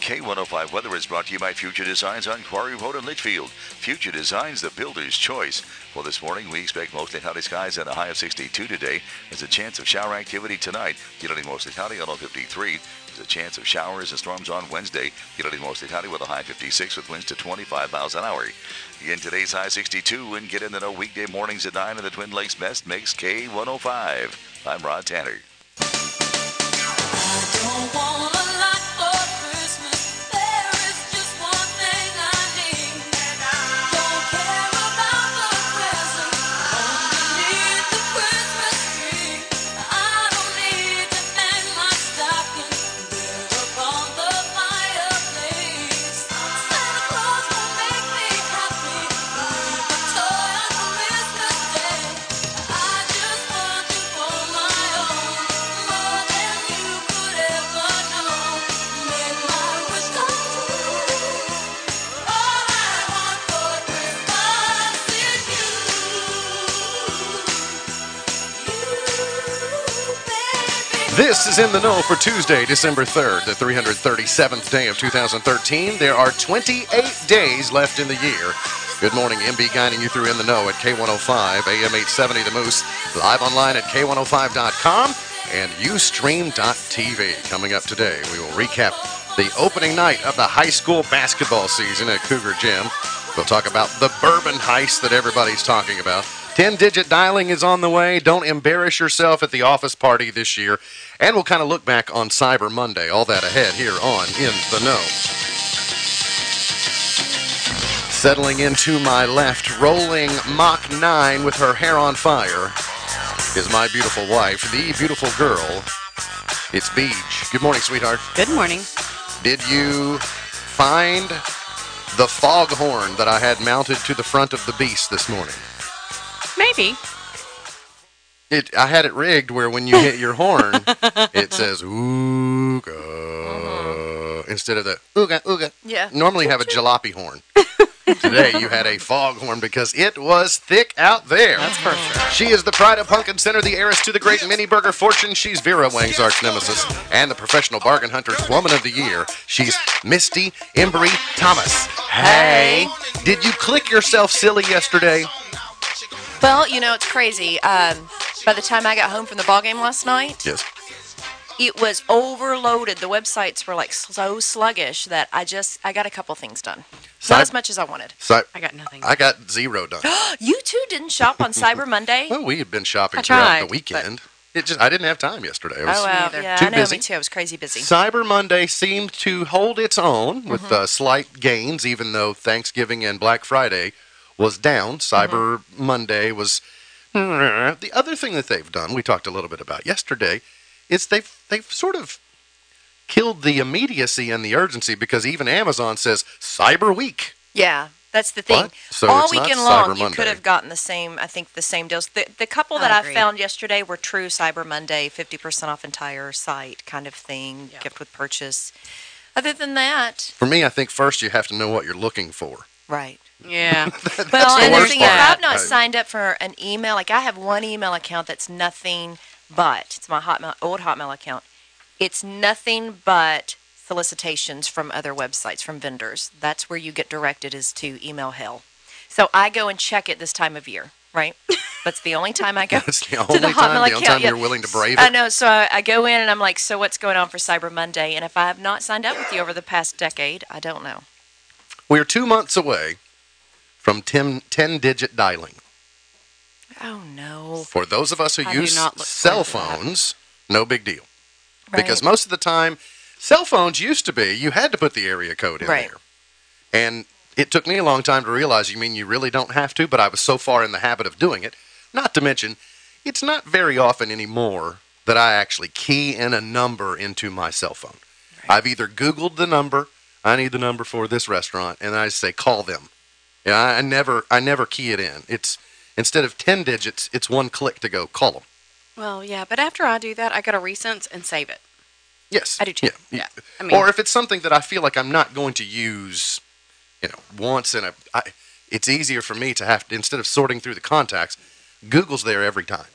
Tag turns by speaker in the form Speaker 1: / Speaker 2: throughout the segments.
Speaker 1: K105 weather is brought to you by Future Designs on Quarry Road in Litchfield. Future Designs, the builder's choice. Well, this morning we expect mostly cloudy skies and a high of 62 today. There's a chance of shower activity tonight. Getting mostly cloudy on 53. There's a chance of showers and storms on Wednesday. Getting mostly cloudy with a high 56 with winds to 25 miles an hour. Again, today's high 62 and get in the know weekday mornings at 9 in the Twin Lakes Best makes K105. I'm Rod Tanner.
Speaker 2: This is In the Know for Tuesday, December 3rd, the 337th day of 2013. There are 28 days left in the year. Good morning, MB guiding you through In the Know at K105, AM 870 The Moose, live online at K105.com and Ustream.tv. Coming up today, we will recap the opening night of the high school basketball season at Cougar Gym. We'll talk about the bourbon heist that everybody's talking about. 10-digit dialing is on the way. Don't embarrass yourself at the office party this year. And we'll kind of look back on Cyber Monday. All that ahead here on In the Know. Settling into my left, rolling Mach 9 with her hair on fire, is my beautiful wife, the beautiful girl. It's Beej. Good morning, sweetheart.
Speaker 3: Good morning.
Speaker 2: Did you find the foghorn that I had mounted to the front of the beast this morning?
Speaker 3: Maybe.
Speaker 2: I had it rigged where when you hit your horn, it says ooga instead of the ooga ooga.
Speaker 3: Yeah.
Speaker 2: Normally you have a jalopy horn. Today you had a foghorn because it was thick out there.
Speaker 3: That's for sure.
Speaker 2: She is the pride of Pumpkin Center, the heiress to the great mini burger fortune. She's Vera Wang's arch nemesis and the professional bargain hunter's woman of the year. She's Misty Embry Thomas. Hey. Did you click yourself silly yesterday?
Speaker 4: Well, you know, it's crazy. By the time I got home from the ball game last night,
Speaker 2: Yes.
Speaker 4: it was overloaded. The websites were like so sluggish that I got a couple things done. Not as much as I wanted.
Speaker 3: I got nothing.
Speaker 2: I got zero done.
Speaker 4: You two didn't shop on Cyber Monday?
Speaker 2: Well, we had been shopping
Speaker 3: I
Speaker 2: throughout
Speaker 3: tried,
Speaker 2: the weekend. I didn't have time yesterday. I was
Speaker 4: Oh, well,
Speaker 3: neither.
Speaker 4: yeah,
Speaker 2: too
Speaker 4: I know,
Speaker 2: busy.
Speaker 4: me too. I was crazy busy.
Speaker 2: Cyber Monday seemed to hold its own with slight gains, even though Thanksgiving and Black Friday was down. Cyber Monday was... The other thing that they've done, we talked a little bit about yesterday, is they've sort of killed the immediacy and the urgency because even Amazon says Cyber Week.
Speaker 4: Yeah, that's the thing.
Speaker 2: What? So
Speaker 4: All
Speaker 2: it's not
Speaker 4: weekend
Speaker 2: Cyber
Speaker 4: long, you
Speaker 2: Monday.
Speaker 4: could have gotten the same deals. The couple that
Speaker 3: I
Speaker 4: I
Speaker 3: agree.
Speaker 4: found yesterday were true Cyber Monday, 50% off entire site kind of thing,
Speaker 3: Yeah.
Speaker 4: gift with purchase. Other than that,
Speaker 2: For me, I think first you have to know what you're looking for.
Speaker 4: right.
Speaker 3: Yeah.
Speaker 4: Well,
Speaker 2: the
Speaker 4: and the
Speaker 2: worst
Speaker 4: thing is,
Speaker 2: part.
Speaker 4: I've not
Speaker 2: Right.
Speaker 4: signed up for an email. Like, I have one email account that's nothing but, it's my old Hotmail account. It's nothing but solicitations from other websites, from vendors. That's where you get directed, is to email hell. So I go and check it this time of year, right? That's the only time I go
Speaker 2: That's the
Speaker 4: to
Speaker 2: only
Speaker 4: the
Speaker 2: time,
Speaker 4: Hotmail
Speaker 2: the only
Speaker 4: account.
Speaker 2: time
Speaker 4: Yeah.
Speaker 2: you're willing to brave
Speaker 4: I
Speaker 2: it.
Speaker 4: know. So I go in and I'm like, so what's going on for Cyber Monday? And if I have not signed up with you over the past decade, I don't know.
Speaker 2: We're 2 months away from 10-digit dialing.
Speaker 4: Oh, no.
Speaker 2: For those of us who
Speaker 3: I do
Speaker 2: use
Speaker 3: not look
Speaker 2: cell
Speaker 3: forward to that.
Speaker 2: phones, no big deal.
Speaker 4: Right.
Speaker 2: Because most of the time, cell phones used to be, you had to put the area code in
Speaker 4: Right.
Speaker 2: there. And it took me a long time to realize, you mean you really don't have to, but I was so far in the habit of doing it. Not to mention, it's not very often anymore that I actually key in a number into my cell phone.
Speaker 4: Right.
Speaker 2: I've either Googled the number, I need the number for this restaurant, and then I just say, call them. Yeah, I never key it in. It's instead of 10 digits, it's one click to go call them.
Speaker 3: Well, yeah, but after I do that, I go to Recents and save it.
Speaker 2: Yes.
Speaker 4: I do too.
Speaker 2: Yeah.
Speaker 3: Yeah. I mean,
Speaker 2: Or if it's something that I feel like I'm not going to use, once in it's easier for me to have to, instead of sorting through the contacts, Google's there every time.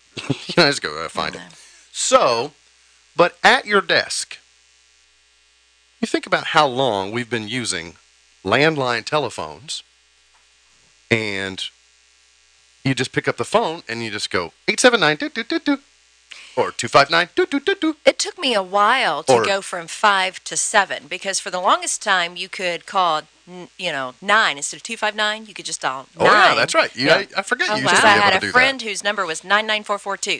Speaker 2: I just go find it. So, but at your desk, You think about how long we've been using landline telephones, and you just pick up the phone and you just go 879 or 259
Speaker 4: It took me a while to
Speaker 2: Or-
Speaker 4: go from 5 to 7 because for the longest time you could call, 9 instead of 259. You could just dial 9.
Speaker 2: Oh yeah, that's right.
Speaker 4: Yeah.
Speaker 2: I forget you used
Speaker 4: Because
Speaker 2: to be
Speaker 4: I
Speaker 2: able
Speaker 4: had
Speaker 2: to
Speaker 4: a
Speaker 2: do
Speaker 4: friend whose number was 99442.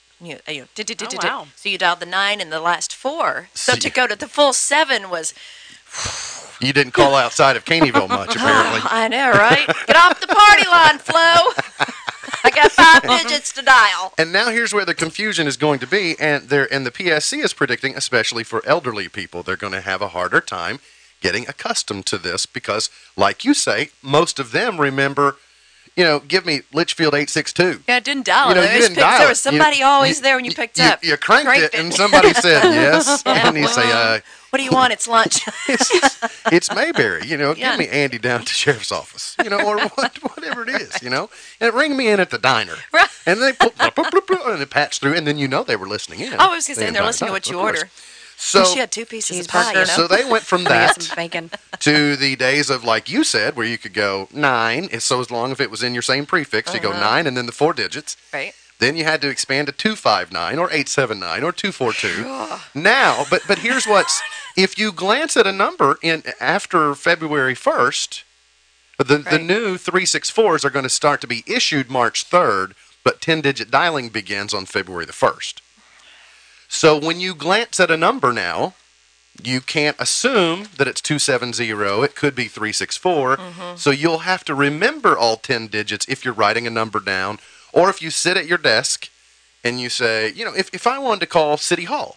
Speaker 3: wow.
Speaker 4: So you dialed the 9 and the last 4. So
Speaker 2: See.
Speaker 4: to go to the full 7 was,
Speaker 2: that. You didn't call outside of Caneyville much, apparently.
Speaker 4: I know, right? Get off the party line, Flo. I got 5 digits to dial.
Speaker 2: And now here's where the confusion is going to be, and the PSC is predicting, especially for elderly people, they're going to have a harder time getting accustomed to this because, like you say, most of them remember, give me Litchfield 862.
Speaker 4: Yeah, I didn't dial
Speaker 2: You know,
Speaker 4: it.
Speaker 2: you
Speaker 4: It was
Speaker 2: didn't dial
Speaker 4: there
Speaker 2: it.
Speaker 4: was somebody always there when you picked up.
Speaker 2: You cranked it, and somebody said yes, and you say,
Speaker 4: What do you want? It's lunch.
Speaker 2: it's Mayberry,
Speaker 4: Yeah.
Speaker 2: give me Andy down to sheriff's office, or whatever it is, and ring me in at the diner.
Speaker 4: Right.
Speaker 2: And they and it patched through, and then they were listening in.
Speaker 4: I was going to say,
Speaker 2: the
Speaker 4: they're
Speaker 2: entire
Speaker 4: listening to
Speaker 2: time,
Speaker 4: what you
Speaker 2: of course.
Speaker 4: order.
Speaker 2: So,
Speaker 4: She had 2 pieces of pie,
Speaker 3: Cheeseburger.
Speaker 2: so they went from
Speaker 3: Let me get
Speaker 2: that
Speaker 3: some bacon.
Speaker 2: to the days of, like you said, where you could go 9, so as long as it was in your same prefix, you go 9 and then the 4 digits.
Speaker 4: Right.
Speaker 2: Then you had to expand to 259 or 879 or 242. Now, but here's what's, if you glance at a number in after February 1st, the
Speaker 4: Right.
Speaker 2: new 364s are going to start to be issued March 3rd, but 10-digit dialing begins on February the 1st. So when you glance at a number now, you can't assume that it's 270. It could be 364. So you'll have to remember all 10 digits if you're writing a number down, or if you sit at your desk and you say, if I wanted to call City Hall,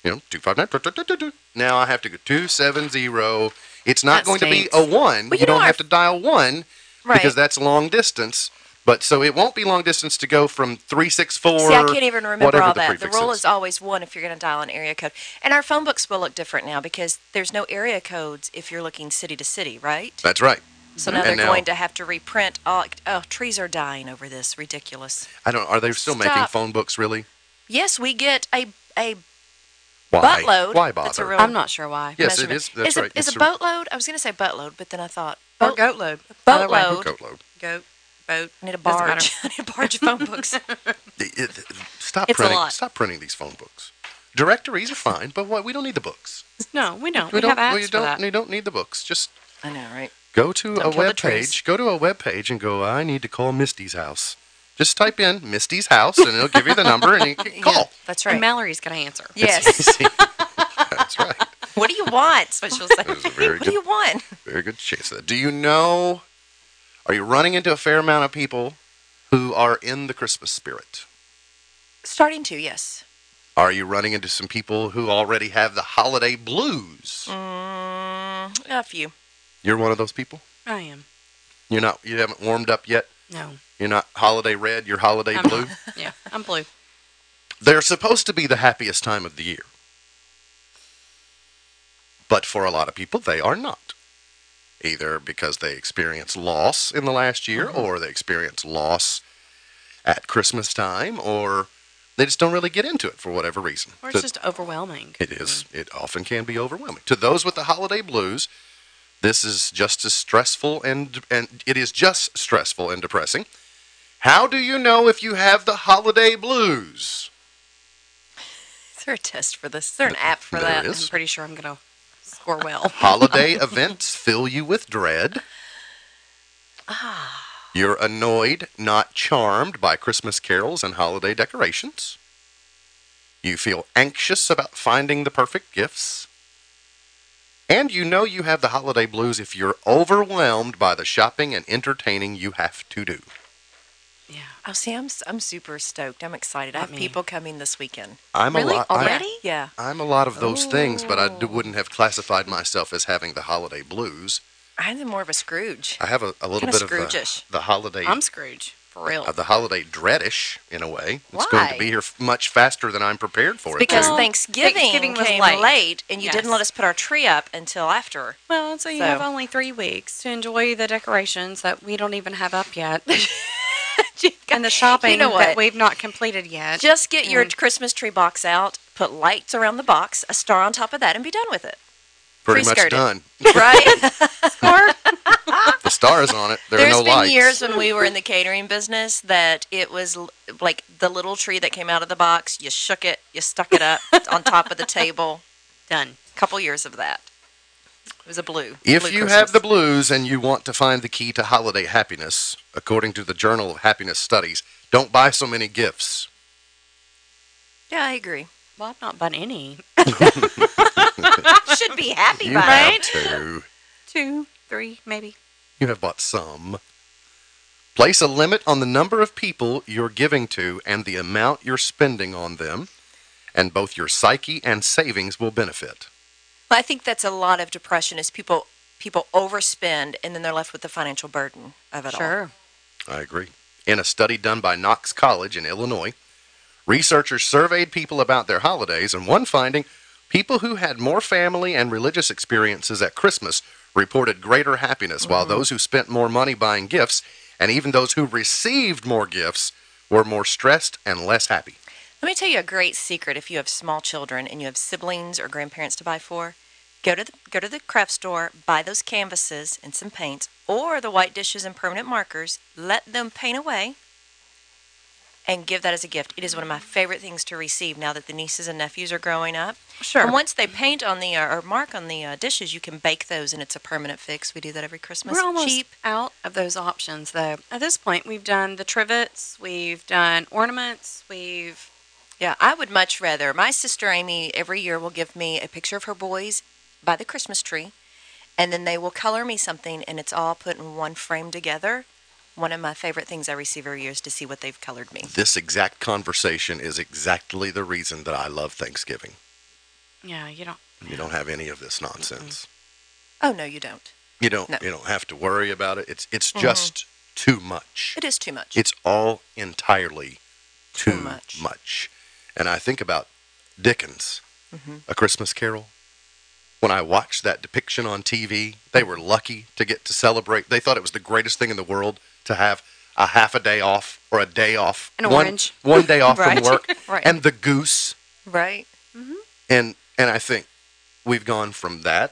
Speaker 2: 259. Now I have to go 270. It's not
Speaker 3: That
Speaker 2: going to be
Speaker 3: stinks.
Speaker 2: a 1.
Speaker 4: Well,
Speaker 2: you
Speaker 4: you know,
Speaker 2: don't
Speaker 4: our-
Speaker 2: have to dial 1
Speaker 4: Right.
Speaker 2: because that's long distance. But so it won't be long distance to go from 364.
Speaker 4: See, I can't even remember
Speaker 2: whatever
Speaker 4: all
Speaker 2: the
Speaker 4: that. The
Speaker 2: prefix
Speaker 4: rule
Speaker 2: is.
Speaker 4: is always 1 if you're going to dial an area code. And our phone books will look different now because there's no area codes if you're looking city to city, right?
Speaker 2: That's right.
Speaker 4: So now they're
Speaker 2: And now-
Speaker 4: going to have to reprint all. Oh, trees are dying over this. Ridiculous.
Speaker 2: I don't. Are they still making
Speaker 4: Stop.
Speaker 2: phone books? Really?
Speaker 4: Yes, we get a
Speaker 2: Why?
Speaker 4: buttload.
Speaker 2: Why bother?
Speaker 4: That's a real
Speaker 3: I'm not sure why.
Speaker 2: Yes, it
Speaker 4: measurement.
Speaker 2: is. That's right.
Speaker 4: Is
Speaker 2: It's
Speaker 4: a boatload? I was going to say buttload, but then I thought
Speaker 3: Or
Speaker 4: boat,
Speaker 3: goat load. Either way.
Speaker 4: boatload.
Speaker 2: Goat load.
Speaker 3: Goat, boat.
Speaker 4: I need a
Speaker 3: Doesn't
Speaker 4: barge. I need a barge of phone books.
Speaker 2: Stop
Speaker 4: It's a
Speaker 2: printing.
Speaker 4: lot.
Speaker 2: Stop printing these phone books. Directories are fine, but we don't need the books.
Speaker 3: No, we don't.
Speaker 2: We
Speaker 3: We have
Speaker 2: don't.
Speaker 3: apps for that.
Speaker 2: We don't need the books. Just
Speaker 4: I know, right?
Speaker 2: go to
Speaker 4: Don't
Speaker 2: a
Speaker 4: kill the
Speaker 2: web
Speaker 4: trees.
Speaker 2: page. Go to a web page and go. I need to call Misty's house. Just type in Misty's house, and it'll give you the number, and you can call.
Speaker 4: Yeah, that's right.
Speaker 3: And Mallory's going to answer.
Speaker 4: Yes.
Speaker 2: Easy. That's right.
Speaker 4: What do you want? That's what she'll say.
Speaker 2: That was a very
Speaker 4: What do you want?
Speaker 2: Very good chance of that. Do you know? Are you running into a fair amount of people who are in the Christmas spirit?
Speaker 4: Starting to, yes.
Speaker 2: Are you running into some people who already have the holiday blues?
Speaker 4: A few.
Speaker 2: You're one of those people?
Speaker 3: I am.
Speaker 2: You're not. You haven't warmed up yet.
Speaker 3: No.
Speaker 2: You're not holiday red. You're holiday
Speaker 3: I'm
Speaker 2: blue.
Speaker 3: Yeah, I'm blue.
Speaker 2: They're supposed to be the happiest time of the year, but for a lot of people, they are not. Either because they experience loss in the last year, or they experience loss at Christmas time, or they just don't really get into it for whatever reason.
Speaker 3: Or it's just overwhelming.
Speaker 2: It is. It often can be overwhelming. To those with the holiday blues, this is just as stressful and it is just stressful and depressing. How do you know if you have the holiday blues?
Speaker 4: Is there a test for this? Is there an app for
Speaker 2: There
Speaker 4: that?
Speaker 2: is.
Speaker 3: I'm pretty sure I'm going to score well.
Speaker 2: Holiday events fill you with dread. You're annoyed, not charmed by Christmas carols and holiday decorations. You feel anxious about finding the perfect gifts. And you know you have the holiday blues if you're overwhelmed by the shopping and entertaining you have to do.
Speaker 3: Yeah.
Speaker 4: Oh, see, I'm super stoked. I'm excited. I
Speaker 3: Not
Speaker 4: have
Speaker 3: me.
Speaker 4: people coming this weekend.
Speaker 2: I'm
Speaker 3: Really?
Speaker 2: a lot.
Speaker 3: Already?
Speaker 4: Yeah.
Speaker 2: I'm a lot of those things, but I wouldn't have classified myself as having the holiday blues.
Speaker 4: I'm more of a Scrooge.
Speaker 2: I have a little
Speaker 4: Kinda
Speaker 2: bit of
Speaker 4: Scrooge-ish.
Speaker 2: the holiday
Speaker 3: I'm Scrooge. For real.
Speaker 2: the holiday dreadish in a way. It's going to
Speaker 4: Why?
Speaker 2: be here much faster than I'm prepared for it.
Speaker 4: Because
Speaker 2: to.
Speaker 3: Well,
Speaker 4: Thanksgiving
Speaker 3: was
Speaker 4: came
Speaker 3: late.
Speaker 4: late, and you
Speaker 3: Yes.
Speaker 4: didn't let us put our tree up until after.
Speaker 3: Well, so you
Speaker 4: So-
Speaker 3: have only 3 weeks to enjoy the decorations that we don't even have up yet. And the shopping
Speaker 4: You know what?
Speaker 3: that we've not completed yet.
Speaker 4: Just get your Christmas tree box out, put lights around the box, a star on top of that, and be done with it.
Speaker 2: Pretty much
Speaker 4: Pre-skirted.
Speaker 2: done.
Speaker 4: Right?
Speaker 2: The stars on it. There
Speaker 4: There's
Speaker 2: are no
Speaker 4: been
Speaker 2: lights.
Speaker 4: years when we were in the catering business that it was like the little tree that came out of the box. You shook it, you stuck it up on top of the table.
Speaker 3: Done.
Speaker 4: Couple years of that. It was a blue.
Speaker 2: If
Speaker 4: blue
Speaker 2: you
Speaker 4: Christmas.
Speaker 2: have the blues and you want to find the key to holiday happiness, according to the Journal of Happiness Studies, don't buy so many gifts.
Speaker 4: Yeah, I agree.
Speaker 3: Well, I've not bought any.
Speaker 4: Should be happy
Speaker 2: You
Speaker 4: by
Speaker 2: have
Speaker 4: it.
Speaker 2: to.
Speaker 3: 2, 3, maybe.
Speaker 2: You have bought some. Place a limit on the number of people you're giving to and the amount you're spending on them, and both your psyche and savings will benefit.
Speaker 4: Well, I think that's a lot of depression is people overspend and then they're left with the financial burden of it all.
Speaker 3: Sure.
Speaker 2: I agree. In a study done by Knox College in Illinois, researchers surveyed people about their holidays, and one finding, people who had more family and religious experiences at Christmas reported greater happiness, while those who spent more money buying gifts, and even those who received more gifts, were more stressed and less happy.
Speaker 4: Let me tell you a great secret if you have small children and you have siblings or grandparents to buy for. Go to the craft store, buy those canvases and some paints, or the white dishes and permanent markers. Let them paint away and give that as a gift. It is one of my favorite things to receive now that the nieces and nephews are growing up.
Speaker 3: Sure.
Speaker 4: And once they paint on the or mark on the dishes, you can bake those and it's a permanent fix. We do that every Christmas.
Speaker 3: We're almost
Speaker 4: Cheap.
Speaker 3: out of those options, though. At this point, we've done the trivets, we've done ornaments,
Speaker 4: Yeah, I would much rather. My sister Amy every year will give me a picture of her boys by the Christmas tree, and then they will color me something, and it's all put in one frame together. One of my favorite things I receive every year is to see what they've colored me.
Speaker 2: This exact conversation is exactly the reason that I love Thanksgiving.
Speaker 3: yeah, you don't.
Speaker 2: You don't have any of this nonsense.
Speaker 4: Oh no, you don't.
Speaker 2: You don't.
Speaker 4: No.
Speaker 2: You don't have to worry about it. It's just too much.
Speaker 4: It is too much.
Speaker 2: It's all entirely too
Speaker 4: much.
Speaker 2: much. And I think about Dickens, A Christmas Carol. When I watched that depiction on TV, they were lucky to get to celebrate. They thought it was the greatest thing in the world to have a half a day off or a day off.
Speaker 3: An orange.
Speaker 2: One day off
Speaker 4: Right.
Speaker 2: from work.
Speaker 4: Right.
Speaker 2: And the goose.
Speaker 4: Right.
Speaker 2: And I think we've gone from that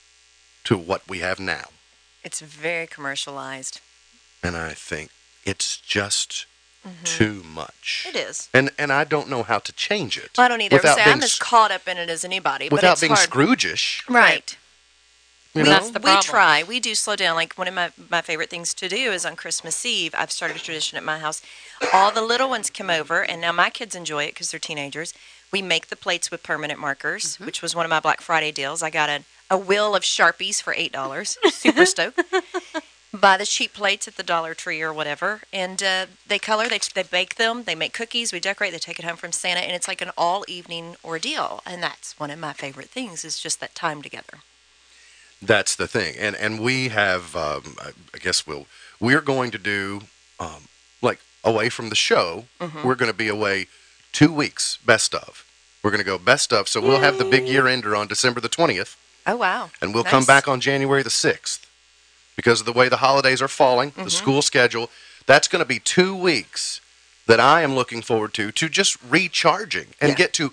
Speaker 2: to what we have now.
Speaker 4: It's very commercialized.
Speaker 2: And I think it's just too much.
Speaker 4: It is.
Speaker 2: And I don't know how to change it.
Speaker 4: Well, I don't either.
Speaker 2: Without
Speaker 4: I'm
Speaker 2: being
Speaker 4: as caught up in it as anybody, but
Speaker 2: without
Speaker 4: it's
Speaker 2: being
Speaker 4: hard.
Speaker 2: Scrooge-ish.
Speaker 4: Right.
Speaker 2: You
Speaker 3: And
Speaker 2: know?
Speaker 3: that's the
Speaker 4: We
Speaker 3: problem.
Speaker 4: try. We do slow down. Like one of my favorite things to do is on Christmas Eve, I've started a tradition at my house. All the little ones come over, and now my kids enjoy it because they're teenagers. We make the plates with permanent markers, which was one of my Black Friday deals. I got a wheel of Sharpies for $8. Super stoked. Buy the cheap plates at the Dollar Tree or whatever, and they color, they bake them, they make cookies, we decorate, they take it home from Santa, and it's like an all-evening ordeal. And that's one of my favorite things is just that time together.
Speaker 2: That's the thing. And we have, I guess we're going to do, like, away from the show, we're going to be away 2 weeks, best of. We're going to go best of, so we'll have the big year ender on December the 20th,
Speaker 4: Oh, wow.
Speaker 2: and we'll
Speaker 4: Nice.
Speaker 2: come back on January the 6th. Because of the way the holidays are falling, the school schedule, that's going to be 2 weeks that I am looking forward to just recharging and
Speaker 4: Yeah.
Speaker 2: get to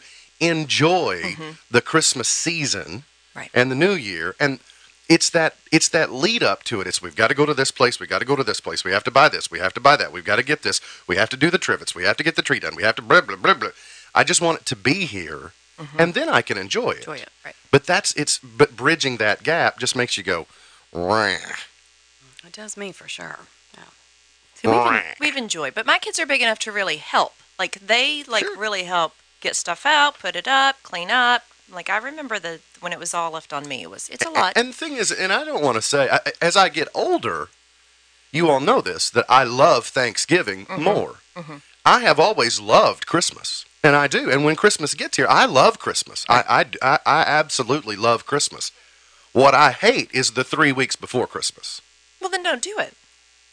Speaker 2: enjoy the Christmas season
Speaker 4: Right.
Speaker 2: and the New Year. And it's that lead up to it. It's we've got to go to this place, we've got to go to this place, we have to buy this, we have to buy that, we've got to get this, we have to do the trivets, we have to get the tree done, we have to blah, blah, blah, blah. I just want it to be here, and then I can enjoy it.
Speaker 4: Enjoy it, right.
Speaker 2: But bridging that gap just makes you go, "Rah."
Speaker 3: It does me for sure. Yeah.
Speaker 4: See, we've enjoyed, but my kids are big enough to really help. Like they really help get stuff out, put it up, clean up. Like I remember when it was all left on me. It's a lot.
Speaker 2: And the thing is, and I don't want to say, as I get older, you all know this, that I love Thanksgiving more. I have always loved Christmas, and I do. And when Christmas gets here, I love Christmas. I absolutely love Christmas. What I hate is the 3 weeks before Christmas.
Speaker 4: Well, then don't do it.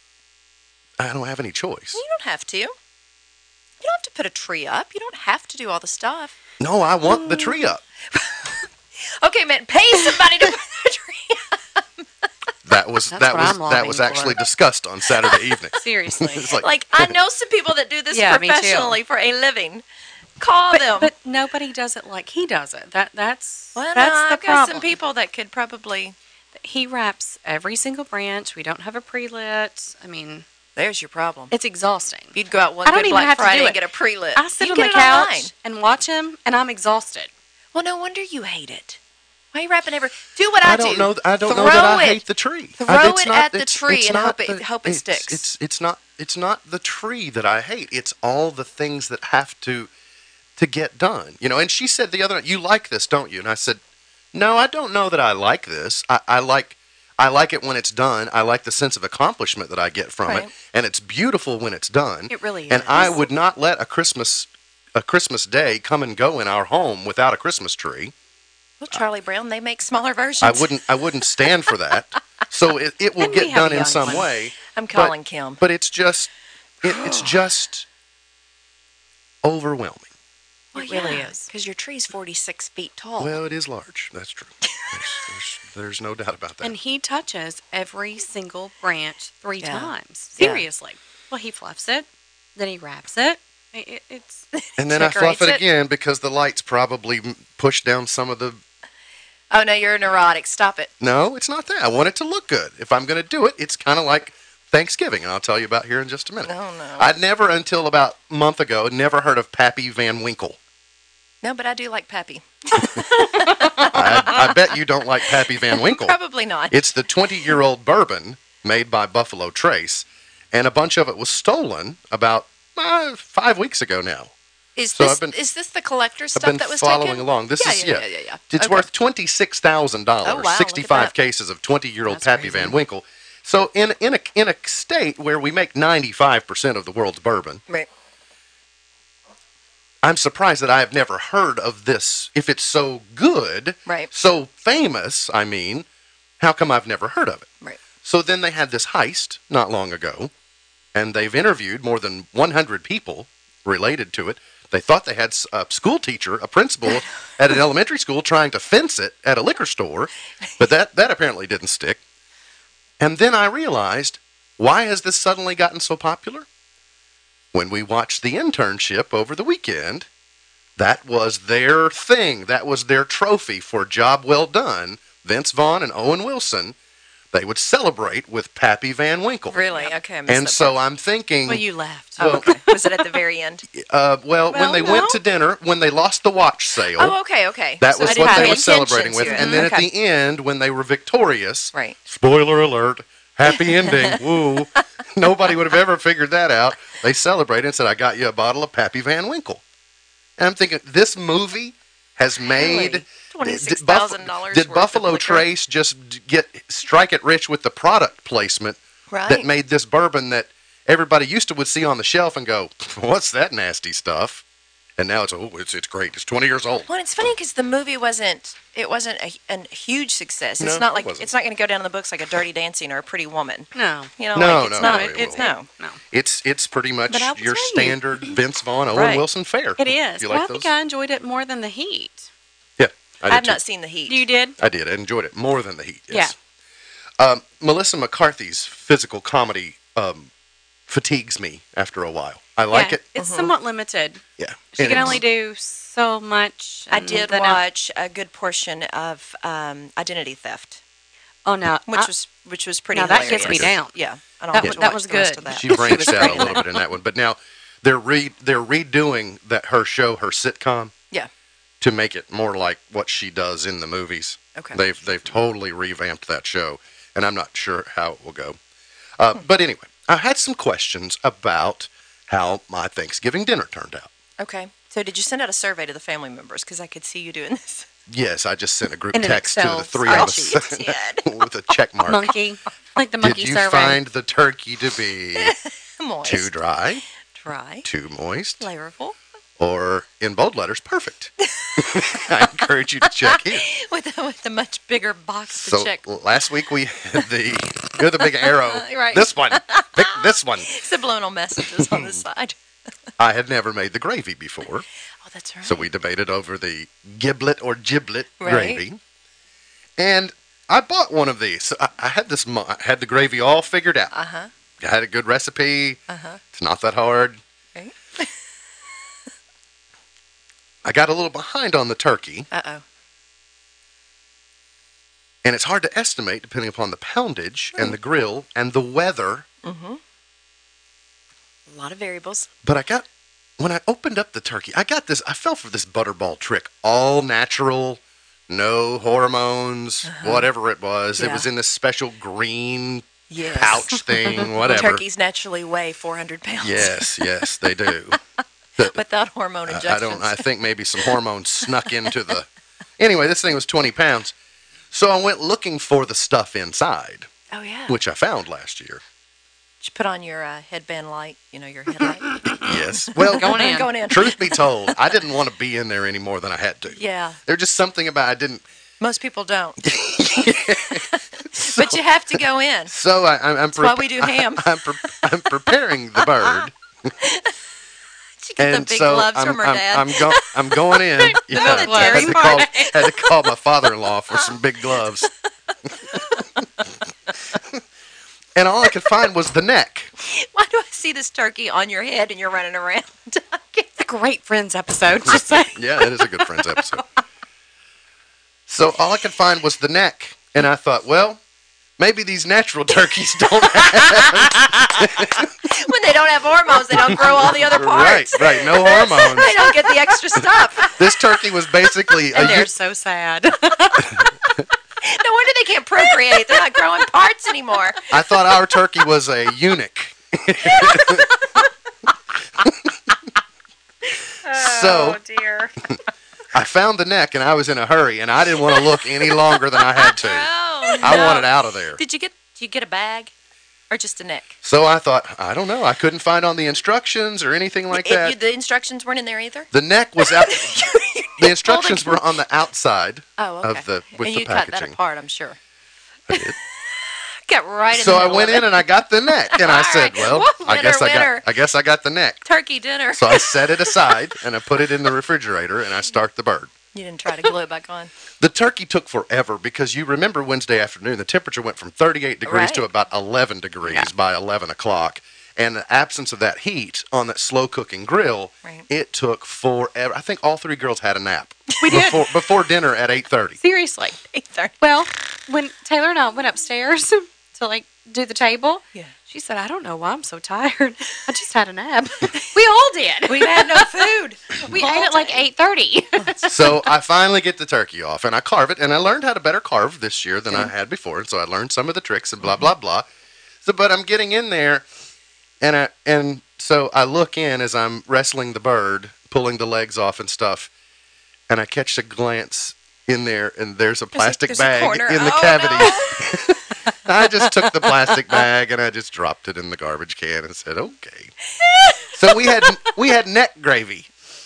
Speaker 2: I don't have any choice.
Speaker 4: You don't have to. You don't have to put a tree up. You don't have to do all the stuff.
Speaker 2: No, I want the tree up.
Speaker 4: Okay, man, pay somebody to put a tree up.
Speaker 2: That was
Speaker 3: That's what I'm lobbying for.
Speaker 2: actually discussed on Saturday evening.
Speaker 3: Seriously.
Speaker 2: It's like,
Speaker 4: Like I know some people that do this
Speaker 3: Yeah, me too.
Speaker 4: professionally for a living. Call them.
Speaker 3: But nobody does it like he does it. That's
Speaker 4: well,
Speaker 3: that's
Speaker 4: no,
Speaker 3: the
Speaker 4: I've got
Speaker 3: problem.
Speaker 4: some people that could probably.
Speaker 3: He wraps every single branch. We don't have a pre-lit. I mean,
Speaker 4: There's your problem.
Speaker 3: it's exhausting.
Speaker 4: If you'd go out one
Speaker 3: I don't
Speaker 4: good
Speaker 3: even
Speaker 4: Black
Speaker 3: have to
Speaker 4: Friday
Speaker 3: do
Speaker 4: and
Speaker 3: it.
Speaker 4: get a pre-lit.
Speaker 3: I sit
Speaker 4: you
Speaker 3: on
Speaker 4: can
Speaker 3: the
Speaker 4: get it online.
Speaker 3: couch and watch him, and I'm exhausted.
Speaker 4: Well, no wonder you hate it. Why are you wrapping every? Do what I do.
Speaker 2: don't know. I don't know
Speaker 4: Throw
Speaker 2: that I
Speaker 4: it.
Speaker 2: hate the tree.
Speaker 4: Throw
Speaker 2: It's
Speaker 4: it
Speaker 2: not-
Speaker 4: at the
Speaker 2: it's-
Speaker 4: tree
Speaker 2: it's
Speaker 4: and
Speaker 2: not
Speaker 4: hope it
Speaker 2: it's-
Speaker 4: sticks.
Speaker 2: It's not the tree that I hate. It's all the things that have to get done. You know. And she said the other night, "You like this, don't you?" And I said, "No, I don't know that I like this. I like it when it's done. I like the sense of accomplishment that I get from it,
Speaker 4: Right.
Speaker 2: and it's beautiful when it's done.
Speaker 3: It really
Speaker 2: And
Speaker 3: is.
Speaker 2: I would not let a Christmas day come and go in our home without a Christmas tree.
Speaker 4: Well, Charlie Brown, they make smaller versions.
Speaker 2: I wouldn't stand for that. So it will
Speaker 3: And we
Speaker 2: get
Speaker 3: have
Speaker 2: done
Speaker 3: a
Speaker 2: in
Speaker 3: young
Speaker 2: some
Speaker 3: one.
Speaker 2: way.
Speaker 4: I'm calling Kim.
Speaker 2: But it's just it's just overwhelming.
Speaker 4: Well,
Speaker 3: It really
Speaker 4: yeah,
Speaker 3: is.
Speaker 4: because your tree's 46 feet tall.
Speaker 2: Well, it is large. That's true. There's no doubt about that.
Speaker 3: And he touches every single branch 3
Speaker 4: Yeah.
Speaker 3: times.
Speaker 4: Yeah.
Speaker 3: Seriously. Well, he fluffs it, then he wraps it. It's
Speaker 2: And then I fluff
Speaker 4: decorates
Speaker 2: it
Speaker 4: it.
Speaker 2: again because the lights probably push down some of the.
Speaker 4: Oh, no, you're neurotic. Stop it.
Speaker 2: No, it's not that. I want it to look good. If I'm going to do it, it's kind of like Thanksgiving, and I'll tell you about here in just a minute.
Speaker 4: No, no.
Speaker 2: I'd never, until about a month ago, never heard of Pappy Van Winkle.
Speaker 4: No, but I do like Pappy.
Speaker 2: I bet you don't like Pappy Van Winkle.
Speaker 4: Probably not.
Speaker 2: It's the 20-year-old bourbon made by Buffalo Trace, and a bunch of it was stolen about 5 weeks ago now.
Speaker 4: Is
Speaker 2: so
Speaker 4: this
Speaker 2: I've been-
Speaker 4: is this the collector's
Speaker 2: I've
Speaker 4: stuff
Speaker 2: been
Speaker 4: that was
Speaker 2: following
Speaker 4: taken?
Speaker 2: along. This
Speaker 4: yeah,
Speaker 2: is
Speaker 4: yeah.
Speaker 2: It's
Speaker 4: Okay.
Speaker 2: worth $26,000.
Speaker 4: Oh, wow, look at
Speaker 2: 65
Speaker 4: that.
Speaker 2: cases of 20-year-old
Speaker 3: That's
Speaker 2: Pappy
Speaker 3: crazy.
Speaker 2: Van Winkle. So in a state where we make 95% of the world's bourbon,
Speaker 4: Right.
Speaker 2: I'm surprised that I have never heard of this. If it's so good,
Speaker 4: Right.
Speaker 2: so famous, I mean, how come I've never heard of it?
Speaker 4: Right.
Speaker 2: So then they had this heist not long ago, and they've interviewed more than 100 people related to it. They thought they had a school teacher, a principal at an elementary school trying to fence it at a liquor store, but that apparently didn't stick. And then I realized, why has this suddenly gotten so popular? When we watched The Internship over the weekend, that was their thing. That was their trophy for job well done. Vince Vaughn and Owen Wilson, they would celebrate with Pappy Van Winkle.
Speaker 4: Really? Okay. I missed
Speaker 2: And
Speaker 4: that
Speaker 2: so
Speaker 4: part.
Speaker 2: I'm thinking,
Speaker 3: well, you left.
Speaker 4: Oh, okay. Was it at the very end?
Speaker 2: when
Speaker 3: Well,
Speaker 2: they
Speaker 3: no.
Speaker 2: went to dinner, when they lost the watch sale,
Speaker 4: Oh, okay, okay.
Speaker 2: that
Speaker 4: So
Speaker 2: was
Speaker 4: I didn't
Speaker 2: what
Speaker 4: pay
Speaker 2: they were
Speaker 4: attention
Speaker 2: celebrating with.
Speaker 4: to it.
Speaker 2: And then
Speaker 4: Okay.
Speaker 2: at the end, when they were victorious,
Speaker 4: Right.
Speaker 2: spoiler alert, happy ending, woo. Nobody would have ever figured that out. They celebrated and said, I got you a bottle of Pappy Van Winkle. And I'm thinking, this movie has made...
Speaker 4: Really? $26,000
Speaker 2: Did
Speaker 4: worth
Speaker 2: Buffalo
Speaker 4: of liquor?
Speaker 2: Trace just strike it rich with the product placement
Speaker 4: Right.
Speaker 2: that made this bourbon that everybody used to would see on the shelf and go, what's that nasty stuff? And now it's great. It's 20 years old.
Speaker 4: Well, it's funny because the movie wasn't a huge success. It's
Speaker 2: No,
Speaker 4: not
Speaker 2: it
Speaker 4: like
Speaker 2: wasn't.
Speaker 4: it's not going to go down in the books like a Dirty Dancing or a Pretty Woman.
Speaker 3: No.
Speaker 4: You know,
Speaker 2: No,
Speaker 4: like it's
Speaker 2: no,
Speaker 4: not.
Speaker 2: no, it
Speaker 4: It's
Speaker 2: won't.
Speaker 4: no.
Speaker 3: No.
Speaker 2: It's pretty much
Speaker 3: But I will
Speaker 2: your
Speaker 3: tell you-
Speaker 2: standard Vince Vaughn, Owen
Speaker 4: Right.
Speaker 2: Wilson fare.
Speaker 3: It is.
Speaker 2: You
Speaker 3: Well,
Speaker 2: like
Speaker 3: I think
Speaker 2: those?
Speaker 3: I enjoyed it more than The Heat.
Speaker 2: Yeah, I did
Speaker 4: I've
Speaker 2: too.
Speaker 4: not seen The Heat.
Speaker 3: You did?
Speaker 2: I did. I enjoyed it more than The Heat. Yes. Yeah. Melissa McCarthy's physical comedy fatigues me after a while. I like
Speaker 3: Yeah,
Speaker 2: it.
Speaker 3: It's somewhat limited.
Speaker 2: Yeah.
Speaker 3: She
Speaker 2: And
Speaker 3: can
Speaker 2: it's-
Speaker 3: only do so much.
Speaker 4: I
Speaker 3: and
Speaker 4: did
Speaker 3: then
Speaker 4: watch a good portion of Identity Theft,
Speaker 3: Oh no,
Speaker 4: which was pretty.
Speaker 3: now that
Speaker 4: hilarious.
Speaker 3: gets me down.
Speaker 4: Yeah, I don't
Speaker 3: That
Speaker 4: have
Speaker 3: was-
Speaker 4: to
Speaker 3: that
Speaker 4: watch
Speaker 3: was
Speaker 4: the rest
Speaker 3: good.
Speaker 4: of that.
Speaker 2: She branched
Speaker 3: was
Speaker 2: out a
Speaker 3: great in
Speaker 2: little
Speaker 3: that.
Speaker 2: bit in that one, but now they're redoing her show, her sitcom,
Speaker 4: Yeah.
Speaker 2: to make it more like what she does in the movies.
Speaker 4: Okay.
Speaker 2: They've totally revamped that show, and I'm not sure how it will go. But anyway, I had some questions about how my Thanksgiving dinner turned out.
Speaker 4: Okay. So did you send out a survey to the family members? Because I could see you doing this.
Speaker 2: Yes, I just sent a group
Speaker 3: In an
Speaker 2: text to
Speaker 3: Excel
Speaker 2: the three of us
Speaker 4: spreadsheet.
Speaker 2: with a check mark.
Speaker 3: Monkey, like the monkey
Speaker 2: Did you
Speaker 3: survey.
Speaker 2: find the turkey to be
Speaker 4: Moist.
Speaker 2: too dry,
Speaker 4: Dry.
Speaker 2: too moist,
Speaker 4: Flavorful.
Speaker 2: or in bold letters, perfect? I encourage you to check here.
Speaker 4: With a much bigger box to
Speaker 2: So
Speaker 4: check.
Speaker 2: last week we had the big arrow.
Speaker 4: Right.
Speaker 2: This one, pick this one.
Speaker 4: Subliminal messages on the side.
Speaker 2: I had never made the gravy before,
Speaker 4: Oh, that's right.
Speaker 2: so we debated over the giblet or giblet
Speaker 4: Right.
Speaker 2: gravy. And I bought one of these. So I had I had the gravy all figured out.
Speaker 4: Uh-huh.
Speaker 2: I had a good recipe.
Speaker 4: Uh-huh.
Speaker 2: It's not that hard.
Speaker 4: Right.
Speaker 2: I got a little behind on the turkey.
Speaker 4: Uh-oh.
Speaker 2: And it's hard to estimate depending upon the poundage and the grill and the weather.
Speaker 4: Mm-hmm. A lot of variables.
Speaker 2: But when I opened up the turkey, I fell for this butterball trick. All natural, no hormones, whatever it was.
Speaker 4: Yeah.
Speaker 2: It was in this special green
Speaker 4: Yes.
Speaker 2: pouch thing, whatever.
Speaker 4: Turkeys naturally weigh 400 pounds.
Speaker 2: Yes, they do.
Speaker 4: Without hormone injections.
Speaker 2: I think maybe some hormones snuck into the... Anyway, this thing was 20 pounds. So I went looking for the stuff inside,
Speaker 4: Oh, yeah.
Speaker 2: which I found last year.
Speaker 4: Did you put on your headband light, your headlight?
Speaker 2: Yes. Well,
Speaker 3: Going in.
Speaker 4: Going in.
Speaker 2: truth be told, I didn't want to be in there any more than I had to.
Speaker 4: Yeah.
Speaker 2: There's just something about I didn't...
Speaker 4: Most people don't. But you have to go in.
Speaker 2: So I'm
Speaker 4: That's why we do ham.
Speaker 2: I'm preparing the bird.
Speaker 4: She get the big gloves from her dad.
Speaker 2: I'm going in. You know,
Speaker 4: The Terry
Speaker 2: had to call my father-in-law for some big gloves. And all I could find was the neck.
Speaker 4: Why do I see this turkey on your head and you're running around?
Speaker 3: It's a great Friends episode. Just saying.
Speaker 2: Yeah, that is a good Friends episode. So all I could find was the neck. And I thought, well, maybe these natural turkeys don't have...
Speaker 4: When they don't have hormones, they don't grow all the other parts.
Speaker 2: Right, no hormones.
Speaker 4: They don't get the extra stuff.
Speaker 2: This turkey was basically
Speaker 3: And they're so sad.
Speaker 4: No wonder they can't procreate. They're not growing parts anymore.
Speaker 2: I thought our turkey was a eunuch. So,
Speaker 3: dear.
Speaker 2: I found the neck, and I was in a hurry, and I didn't want to look any longer than I had to.
Speaker 4: Oh,
Speaker 2: I
Speaker 4: no.
Speaker 2: wanted out of there.
Speaker 4: Did you get a bag or just a neck?
Speaker 2: So I thought, I don't know. I couldn't find on the instructions or anything like that.
Speaker 4: The instructions weren't in there either?
Speaker 2: The neck was out. The instructions were on the outside
Speaker 4: Oh, okay.
Speaker 2: of the with
Speaker 4: and
Speaker 2: the
Speaker 4: you cut that
Speaker 2: packaging.
Speaker 4: apart, I'm sure.
Speaker 2: I did.
Speaker 4: Got right in
Speaker 2: So
Speaker 4: the
Speaker 2: I
Speaker 4: middle
Speaker 2: went
Speaker 4: of
Speaker 2: in
Speaker 4: it.
Speaker 2: and I got the neck, and I
Speaker 4: All
Speaker 2: said,
Speaker 4: right.
Speaker 2: "Well,
Speaker 4: Woo,
Speaker 2: I guess
Speaker 4: winner.
Speaker 2: I got the neck."
Speaker 4: Turkey dinner.
Speaker 2: So I set it aside and I put it in the refrigerator and I start the bird.
Speaker 4: You didn't try to glue it back on.
Speaker 2: The turkey took forever because you remember Wednesday afternoon, the temperature went from 38 degrees
Speaker 4: Right.
Speaker 2: to about 11 degrees by 11 o'clock. And the absence of that heat on that slow cooking grill,
Speaker 4: Right.
Speaker 2: it took forever. I think all three girls had a nap.
Speaker 3: We did.
Speaker 2: Before dinner at 8:30.
Speaker 3: Seriously.
Speaker 4: 8:30.
Speaker 3: Well, when Taylor and I went upstairs to do the table,
Speaker 4: Yeah.
Speaker 3: she said, "I don't know why I'm so tired. I just had a nap." We all did.
Speaker 4: We had no food.
Speaker 3: We ate at like 8:30.
Speaker 2: So I finally get the turkey off and I carve it, and I learned how to better carve this year than I had before. And so I learned some of the tricks and blah blah blah. So, but I'm getting in there, and so I look in as I'm wrestling the bird, pulling the legs off and stuff, and I catch a glance in there, and there's a plastic
Speaker 4: there's a
Speaker 2: bag
Speaker 4: corner.
Speaker 2: in the
Speaker 4: Oh,
Speaker 2: cavity.
Speaker 4: no.
Speaker 2: I just took the plastic bag and I just dropped it in the garbage can and said, "Okay." So we had neck gravy.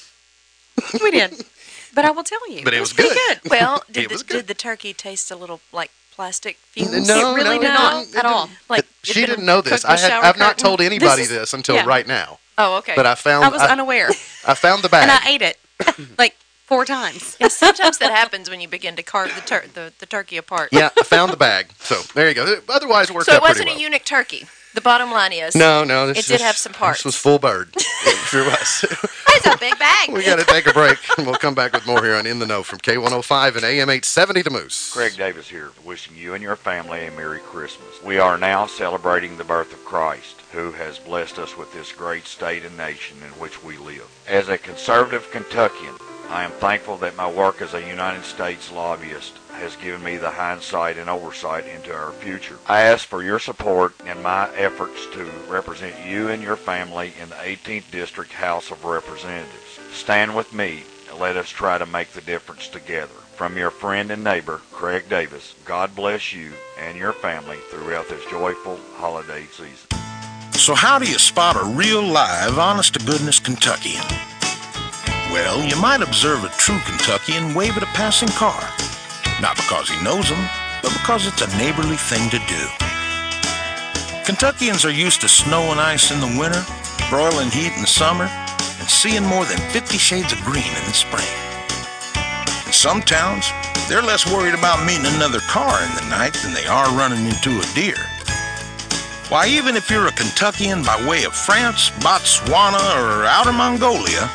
Speaker 3: We did. But I will tell you,
Speaker 2: But it was
Speaker 3: pretty
Speaker 2: good.
Speaker 4: Well,
Speaker 2: It was good.
Speaker 4: did the turkey taste a little like plastic fumes?
Speaker 2: No,
Speaker 3: It really
Speaker 2: no,
Speaker 3: did not
Speaker 2: it
Speaker 3: at all.
Speaker 2: didn't.
Speaker 4: Like,
Speaker 2: She
Speaker 4: it's been
Speaker 2: didn't know this.
Speaker 4: cooked with shower
Speaker 2: I've not
Speaker 4: curtain?
Speaker 2: told anybody
Speaker 3: This is-
Speaker 2: this until
Speaker 3: yeah.
Speaker 2: right now.
Speaker 4: Oh, okay.
Speaker 2: But I found
Speaker 3: I was unaware.
Speaker 2: I found the bag.
Speaker 3: And I ate it like 4 times.
Speaker 4: Yeah, sometimes that happens when you begin to carve the turkey apart.
Speaker 2: Yeah, I found the bag. So there you go. Otherwise, it worked
Speaker 4: So it
Speaker 2: out pretty
Speaker 4: wasn't
Speaker 2: well.
Speaker 4: a eunuch turkey. The bottom line is,
Speaker 2: No,
Speaker 4: It did have some parts.
Speaker 2: This was full bird. It sure was.
Speaker 4: it's a big bag.
Speaker 2: We got to take a break, and we'll come back with more here on In the Know from K105 and AM 870 The Moose.
Speaker 5: Craig Davis here, wishing you and your family a Merry Christmas. We are now celebrating the birth of Christ, who has blessed us with this great state and nation in which we live. As a conservative Kentuckian, I am thankful that my work as a United States lobbyist has given me the hindsight and oversight into our future. I ask for your support in my efforts to represent you and your family in the 18th District House of Representatives. Stand with me and let us try to make the difference together. From your friend and neighbor, Craig Davis, God bless you and your family throughout this joyful holiday season.
Speaker 6: So how do you spot a real, live, honest-to-goodness Kentuckian? Well, you might observe a true Kentuckian wave at a passing car. Not because he knows them, but because it's a neighborly thing to do. Kentuckians are used to snow and ice in the winter, broiling heat in the summer, and seeing more than 50 shades of green in the spring. In some towns, they're less worried about meeting another car in the night than they are running into a deer. Why, even if you're a Kentuckian by way of France, Botswana, or Outer Mongolia,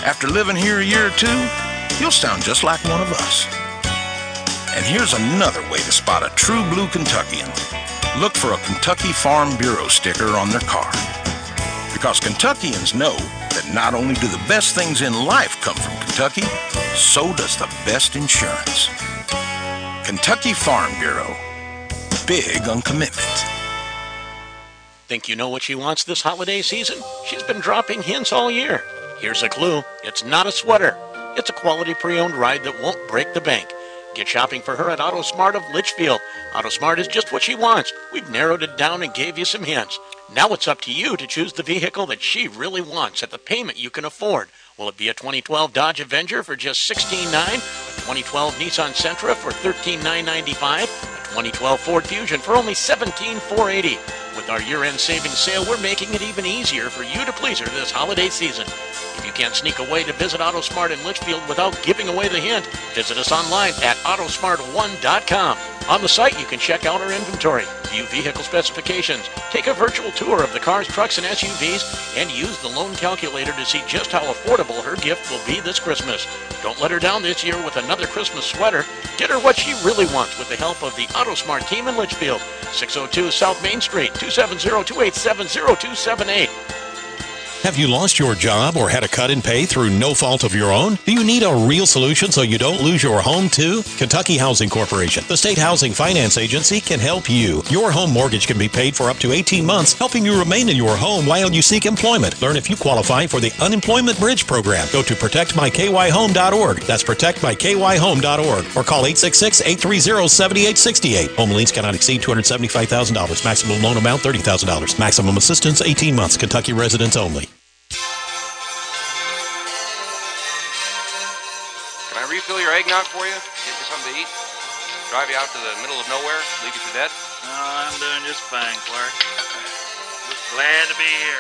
Speaker 6: After living here a year or two, you'll sound just like one of us. And here's another way to spot a true blue Kentuckian. Look for a Kentucky Farm Bureau sticker on their car. Because Kentuckians know that not only do the best things in life come from Kentucky, so does the best insurance. Kentucky Farm Bureau. Big on commitment.
Speaker 7: Think you know what she wants this holiday season? She's been dropping hints all year. Here's a clue. It's not a sweater. It's a quality pre-owned ride that won't break the bank. Get shopping for her at AutoSmart of Litchfield. AutoSmart is just what she wants. We've narrowed it down and gave you some hints. Now it's up to you to choose the vehicle that she really wants at the payment you can afford. Will it be a 2012 Dodge Avenger for just $16,900, a 2012 Nissan Sentra for $13,995, a 2012 Ford Fusion for only $17,480? With our year-end savings sale, we're making it even easier for you to please her this holiday season. If you can't sneak away to visit AutoSmart in Litchfield without giving away the hint, visit us online at autosmart1.com. On the site, you can check out our inventory, view vehicle specifications, take a virtual tour of the cars, trucks, and SUVs, and use the loan calculator to see just how affordable her gift will be this Christmas. Don't let her down this year with another Christmas sweater. Get her what she really wants with the help of the AutoSmart team in Litchfield. 602 South Main Street, 270-287-0278.
Speaker 8: Have you lost your job or had a cut in pay through no fault of your own? Do you need a real solution so you don't lose your home too? Kentucky Housing Corporation, the state housing finance agency, can help you. Your home mortgage can be paid for up to 18 months, helping you remain in your home while you seek employment. Learn if you qualify for the Unemployment Bridge Program. Go to protectmykyhome.org. That's protectmykyhome.org. Or call 866-830-7868. Home liens cannot exceed $275,000. Maximum loan amount $30,000. Maximum assistance 18 months. Kentucky residents only.
Speaker 9: Refill your eggnog for you, get you something to eat, drive you out to the middle of nowhere, leave you for dead?
Speaker 10: No, I'm doing just fine, Clark. Just glad to be here.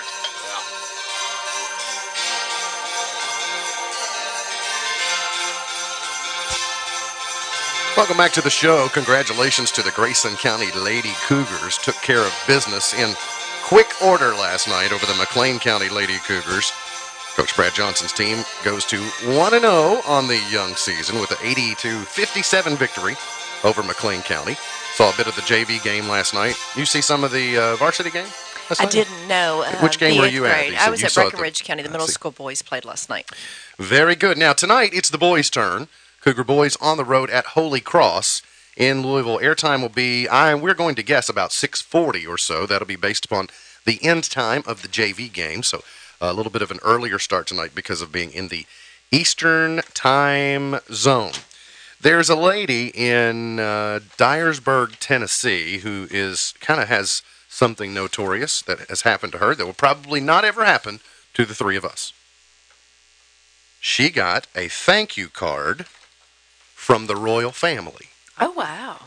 Speaker 2: Welcome back to the show. Congratulations to the Grayson County Lady Cougars. Took care of business in quick order last night over the McLean County Lady Cougars. Coach Brad Johnson's team goes to 1-0 on the young season with an 80-57 victory over McLean County. Saw a bit of the JV game last night. You see some of the varsity game?
Speaker 4: I didn't know.
Speaker 2: Which game were you at?
Speaker 4: I was at Breckenridge County. The middle school boys played last night.
Speaker 2: Very good. Now, tonight, it's the boys' turn. Cougar boys on the road at Holy Cross in Louisville. Airtime will be, we're going to guess, about 6:40 or so. That'll be based upon the end time of the JV game. So a little bit of an earlier start tonight because of being in the Eastern time zone. There's a lady in Dyersburg, Tennessee, who has something notorious that has happened to her that will probably not ever happen to the three of us. She got a thank you card from the royal family.
Speaker 4: Oh, wow.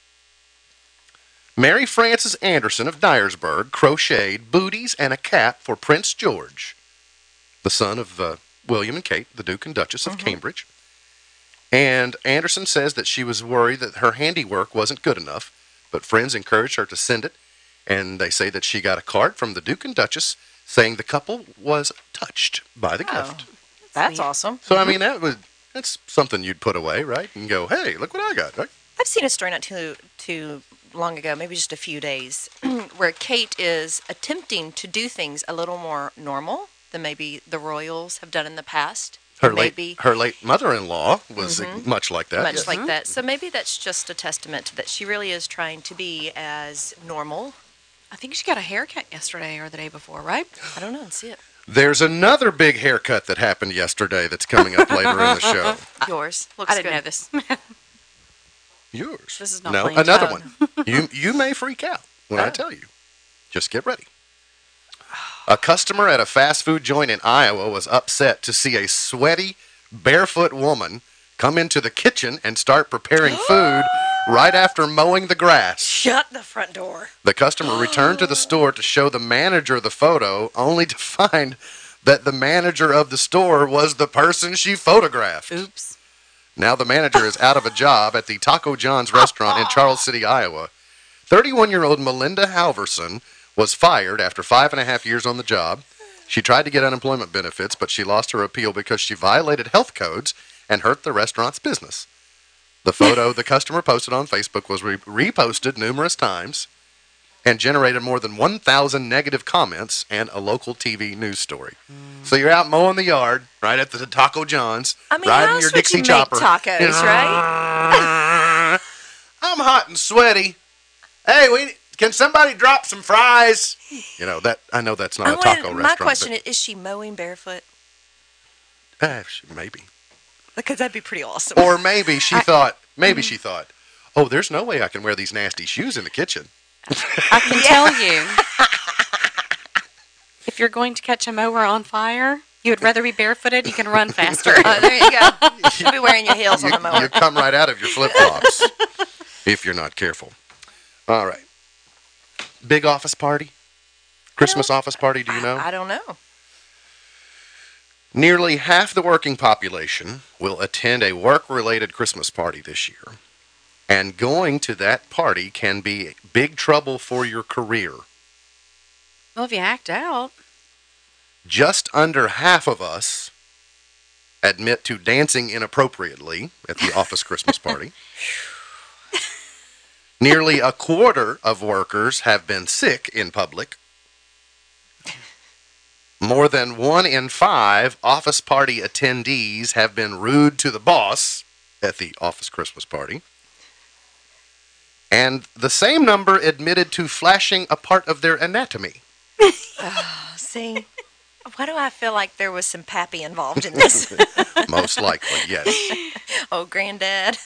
Speaker 2: Mary Frances Anderson of Dyersburg crocheted booties and a cap for Prince George, the son of William and Kate, the Duke and Duchess of Cambridge. And Anderson says that she was worried that her handiwork wasn't good enough, but friends encouraged her to send it, and they say that she got a card from the Duke and Duchess saying the couple was touched by the gift.
Speaker 4: That's awesome.
Speaker 2: So, I mean, that's something you'd put away, right? And go, hey, look what I got, right?
Speaker 4: I've seen a story not too long ago, maybe just a few days, where Kate is attempting to do things a little more normal than maybe the royals have done in the past.
Speaker 2: Her late mother-in-law was much like that.
Speaker 4: Much like that. So maybe that's just a testament to that she really is trying to be as normal.
Speaker 3: I think she got a haircut yesterday or the day before, right?
Speaker 4: I don't know. Let's see it.
Speaker 2: There's another big haircut that happened yesterday that's coming up later in the show.
Speaker 4: Yours. Looks
Speaker 3: I didn't
Speaker 4: good.
Speaker 3: know this.
Speaker 2: Yours.
Speaker 3: This is not
Speaker 2: no,
Speaker 3: plain
Speaker 2: another
Speaker 3: tone.
Speaker 2: one. You may freak out when I tell you. Just get ready. A customer at a fast food joint in Iowa was upset to see a sweaty, barefoot woman come into the kitchen and start preparing food right after mowing the grass.
Speaker 11: Shut the front door.
Speaker 2: The customer returned to the store to show the manager the photo, only to find that the manager of the store was the person she photographed.
Speaker 3: Oops.
Speaker 2: Now the manager is out of a job at the Taco John's restaurant in Charles City, Iowa. 31-year-old Melinda Halverson was fired after 5.5 years on the job She tried to get unemployment benefits, but she lost her appeal because she violated health codes and hurt the restaurant's business. The photo the customer posted on Facebook was reposted numerous times and generated more than 1,000 negative comments and a local TV news story. So you're out mowing the yard, right at the Taco John's,
Speaker 4: I mean,
Speaker 2: riding
Speaker 4: how
Speaker 2: your
Speaker 4: else would
Speaker 2: Dixie
Speaker 4: you
Speaker 2: chopper.
Speaker 4: make tacos, right?
Speaker 2: I'm hot and sweaty. Hey, can somebody drop some fries? You know that. I know that's not a taco restaurant.
Speaker 4: My question is she mowing barefoot?
Speaker 2: Maybe.
Speaker 4: Because that'd be pretty awesome.
Speaker 2: Or maybe she thought. Maybe she thought, oh, there's no way I can wear these nasty shoes in the kitchen.
Speaker 3: I can tell you, if you're going to catch a mower on fire, you would rather be barefooted. You can run faster.
Speaker 4: There you go. You'll be wearing your heels on the mower.
Speaker 2: You come right out of your flip-flops if you're not careful. All right. Big office party? Christmas office party, do you know?
Speaker 4: I don't know.
Speaker 2: Nearly half the working population will attend a work-related Christmas party this year. And going to that party can be big trouble for your career.
Speaker 3: Well, if you act out.
Speaker 2: Just under half of us admit to dancing inappropriately at the office Christmas party. Nearly a quarter of workers have been sick in public. More than 1 in 5 office party attendees have been rude to the boss at the office Christmas party. And the same number admitted to flashing a part of their anatomy.
Speaker 4: See, why do I feel like there was some pappy involved in this?
Speaker 2: Most likely, yes.
Speaker 4: Oh, Granddad.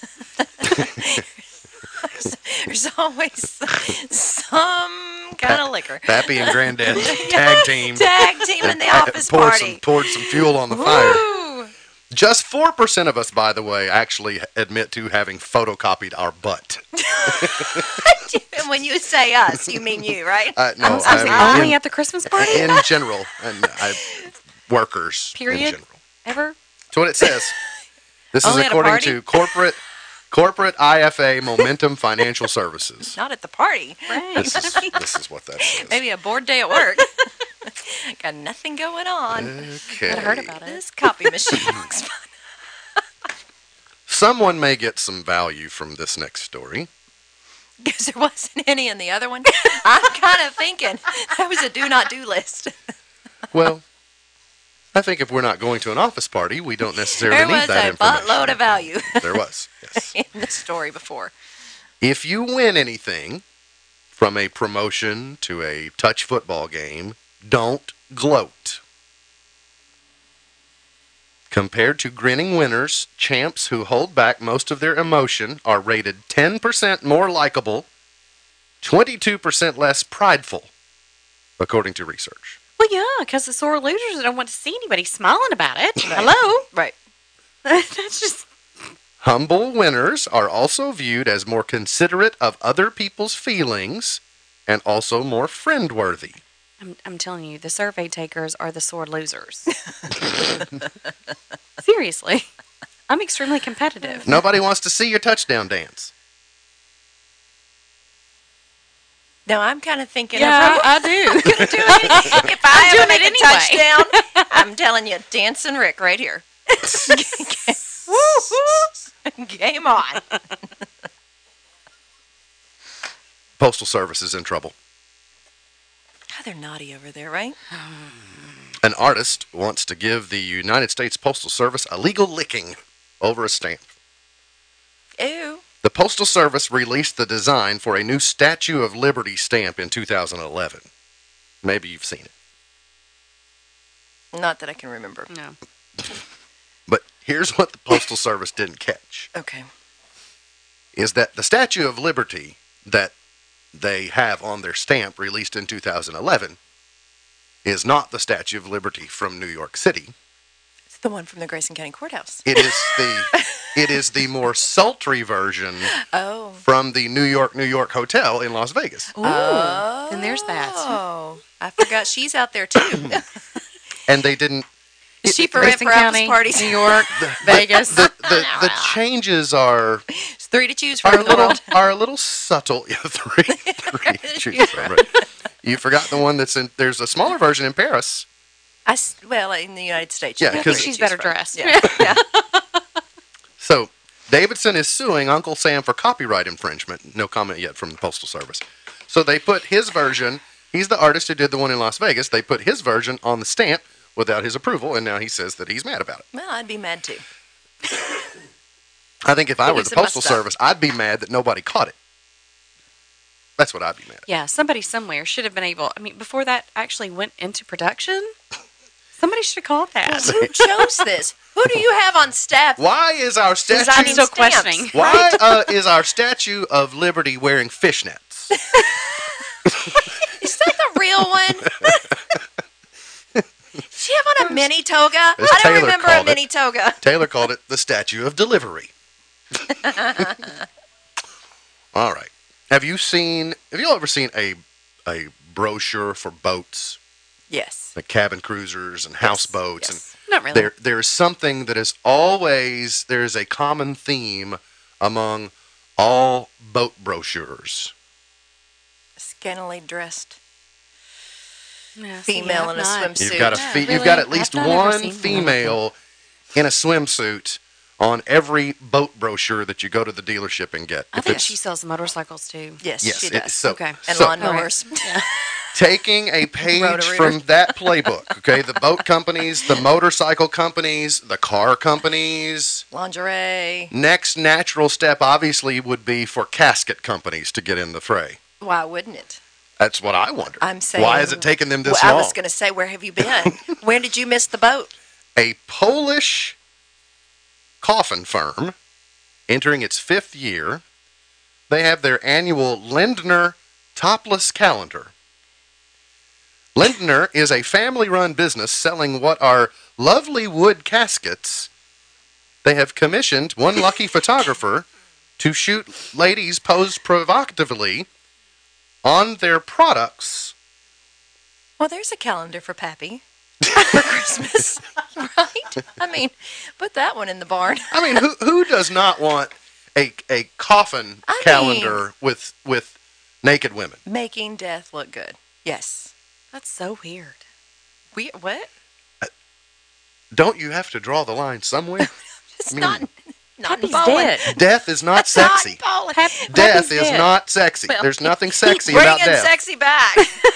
Speaker 4: There's always some kind of liquor.
Speaker 2: Pappy and Granddad tag team.
Speaker 4: Tag team in the office party.
Speaker 2: Poured some fuel on the fire. Just 4% of us, by the way, actually admit to having photocopied our butt.
Speaker 4: And when you say us, you mean you, right?
Speaker 2: No,
Speaker 3: only at the Christmas party?
Speaker 2: In general. And workers.
Speaker 3: Period?
Speaker 2: In general.
Speaker 3: Ever?
Speaker 2: That's what it says. This is
Speaker 4: Only at a
Speaker 2: according
Speaker 4: party?
Speaker 2: to corporate IFA Momentum Financial Services.
Speaker 4: Not at the party.
Speaker 3: Right.
Speaker 2: This is what that says.
Speaker 4: Maybe a bored day at work. Got nothing going on.
Speaker 2: Okay.
Speaker 3: I heard about it.
Speaker 4: This copy machine looks fun.
Speaker 2: Someone may get some value from this next story.
Speaker 4: Because there wasn't any in the other one. I'm kind of thinking that was a do not do list.
Speaker 2: Well, I think if we're not going to an office party, we don't necessarily need that
Speaker 4: There was a
Speaker 2: information.
Speaker 4: buttload of value.
Speaker 2: There was, yes.
Speaker 4: In the story before.
Speaker 2: If you win anything, from a promotion to a touch football game, don't gloat. Compared to grinning winners, champs who hold back most of their emotion are rated 10% more likable, 22% less prideful, according to research.
Speaker 3: Well, yeah, because the sore losers don't want to see anybody smiling about it. Hello?
Speaker 4: Right.
Speaker 3: That's just...
Speaker 2: Humble winners are also viewed as more considerate of other people's feelings and also more friend-worthy.
Speaker 3: I'm telling you, the survey takers are the sore losers. Seriously. I'm extremely competitive.
Speaker 2: Nobody wants to see your touchdown dance.
Speaker 4: Now I'm kind of thinking.
Speaker 3: Yeah, I do.
Speaker 4: If I ever make a
Speaker 3: anyway.
Speaker 4: touchdown, I'm telling you, Dancing Rick right here. Game on.
Speaker 2: Postal Service is in trouble.
Speaker 4: God, they're naughty over there, right?
Speaker 2: An artist wants to give the United States Postal Service a legal licking over a stamp.
Speaker 4: Ew.
Speaker 2: The Postal Service released the design for a new Statue of Liberty stamp in 2011. Maybe you've seen it.
Speaker 4: Not that I can remember.
Speaker 3: No.
Speaker 2: But here's what the Postal Service didn't catch.
Speaker 4: Okay.
Speaker 2: Is that the Statue of Liberty that they have on their stamp released in 2011 is not the Statue of Liberty from New York City.
Speaker 4: It's the one from the Grayson County Courthouse.
Speaker 2: It is the more sultry version from the New York Hotel in Las Vegas.
Speaker 3: Ooh. And there's that.
Speaker 4: Oh, I forgot she's out there too.
Speaker 2: And they didn't.
Speaker 4: Is she for office parties?
Speaker 3: New York, Vegas.
Speaker 2: The changes are.
Speaker 4: It's 3 to choose from in the world.
Speaker 2: Are a little subtle. Yeah, three to choose from. Right. You forgot the one that's in. There's a smaller version in Paris.
Speaker 4: Well, in the United States.
Speaker 2: Yeah,
Speaker 4: you know
Speaker 2: because
Speaker 4: where
Speaker 3: she's
Speaker 4: to
Speaker 3: better
Speaker 4: choose from.
Speaker 3: dressed.
Speaker 4: Yeah. Yeah.
Speaker 2: So Davidson is suing Uncle Sam for copyright infringement. No comment yet from the Postal Service. So they put his version. He's the artist who did the one in Las Vegas. They put his version on the stamp without his approval, and now he says that he's mad about it.
Speaker 4: Well, I'd be mad too.
Speaker 2: I think if I were
Speaker 4: Use
Speaker 2: the
Speaker 4: it my
Speaker 2: Postal
Speaker 4: stuff.
Speaker 2: Service, I'd be mad that nobody caught it. That's what I'd be mad at.
Speaker 3: Yeah, somebody somewhere should have been able. I mean, before that actually went into production, somebody should have called that.
Speaker 4: Who chose this? Who do you have on staff?
Speaker 2: Why is our
Speaker 3: I'm
Speaker 2: statue?
Speaker 3: still
Speaker 4: stamps.
Speaker 3: questioning.
Speaker 2: Why is our Statue of Liberty wearing fishnets?
Speaker 4: Is that the real one? Did she have on a mini toga?
Speaker 2: As
Speaker 4: I don't
Speaker 2: Taylor
Speaker 4: remember a
Speaker 2: called it.
Speaker 4: mini toga.
Speaker 2: Taylor called it the Statue of Delivery. All right. Have you ever seen a brochure for boats,
Speaker 4: Yes.
Speaker 2: like cabin cruisers and houseboats?
Speaker 4: Yes.
Speaker 3: Not really.
Speaker 2: And there's something that is always, there's a common theme among all boat brochures.
Speaker 4: Scantily dressed
Speaker 3: Yeah, see,
Speaker 4: female
Speaker 3: I've
Speaker 4: in a
Speaker 3: not.
Speaker 4: swimsuit.
Speaker 2: You've got at
Speaker 3: I've
Speaker 2: least
Speaker 3: not ever
Speaker 2: one
Speaker 3: seen one.
Speaker 2: female in a swimsuit on every boat brochure that you go to the dealership and get.
Speaker 3: I
Speaker 2: If
Speaker 3: think
Speaker 2: it's
Speaker 3: she sells motorcycles too.
Speaker 4: Yes,
Speaker 2: Yes,
Speaker 4: she
Speaker 2: it-
Speaker 4: does.
Speaker 2: so-
Speaker 3: Okay.
Speaker 4: And
Speaker 2: so-
Speaker 4: lawnmowers.
Speaker 2: taking a page
Speaker 4: Roto-Rooter.
Speaker 2: from that playbook, okay? The boat companies, the motorcycle companies, the car companies.
Speaker 4: Lingerie.
Speaker 2: Next natural step, obviously, would be for casket companies to get in the fray.
Speaker 4: Why wouldn't it?
Speaker 2: That's what I wonder.
Speaker 4: I'm saying.
Speaker 2: Why is it taking them this
Speaker 4: Well,
Speaker 2: long?
Speaker 4: I was going to say, where have you been? When did you miss the boat?
Speaker 2: A Polish coffin firm entering its 5th year. They have their annual Lindner Topless Calendar. Lindner is a family-run business selling what are lovely wood caskets. They have commissioned one lucky photographer to shoot ladies posed provocatively on their products.
Speaker 4: Well, there's a calendar for Pappy for Christmas, right? I mean, put that one in the barn.
Speaker 2: I mean, who does not want a coffin calendar with naked women?
Speaker 4: Making death look good. Yes.
Speaker 3: That's so weird.
Speaker 4: What?
Speaker 2: Don't you have to draw the line somewhere?
Speaker 4: It's
Speaker 2: I mean,
Speaker 4: not
Speaker 3: Pappy's
Speaker 4: bowling.
Speaker 3: dead.
Speaker 2: Death is not sexy.
Speaker 4: Not bowling.
Speaker 2: Death
Speaker 3: Pappy's
Speaker 2: is
Speaker 3: dead.
Speaker 2: not sexy.
Speaker 4: Well,
Speaker 2: There's nothing
Speaker 4: keep
Speaker 2: sexy about
Speaker 4: bringing
Speaker 2: death.
Speaker 4: sexy back.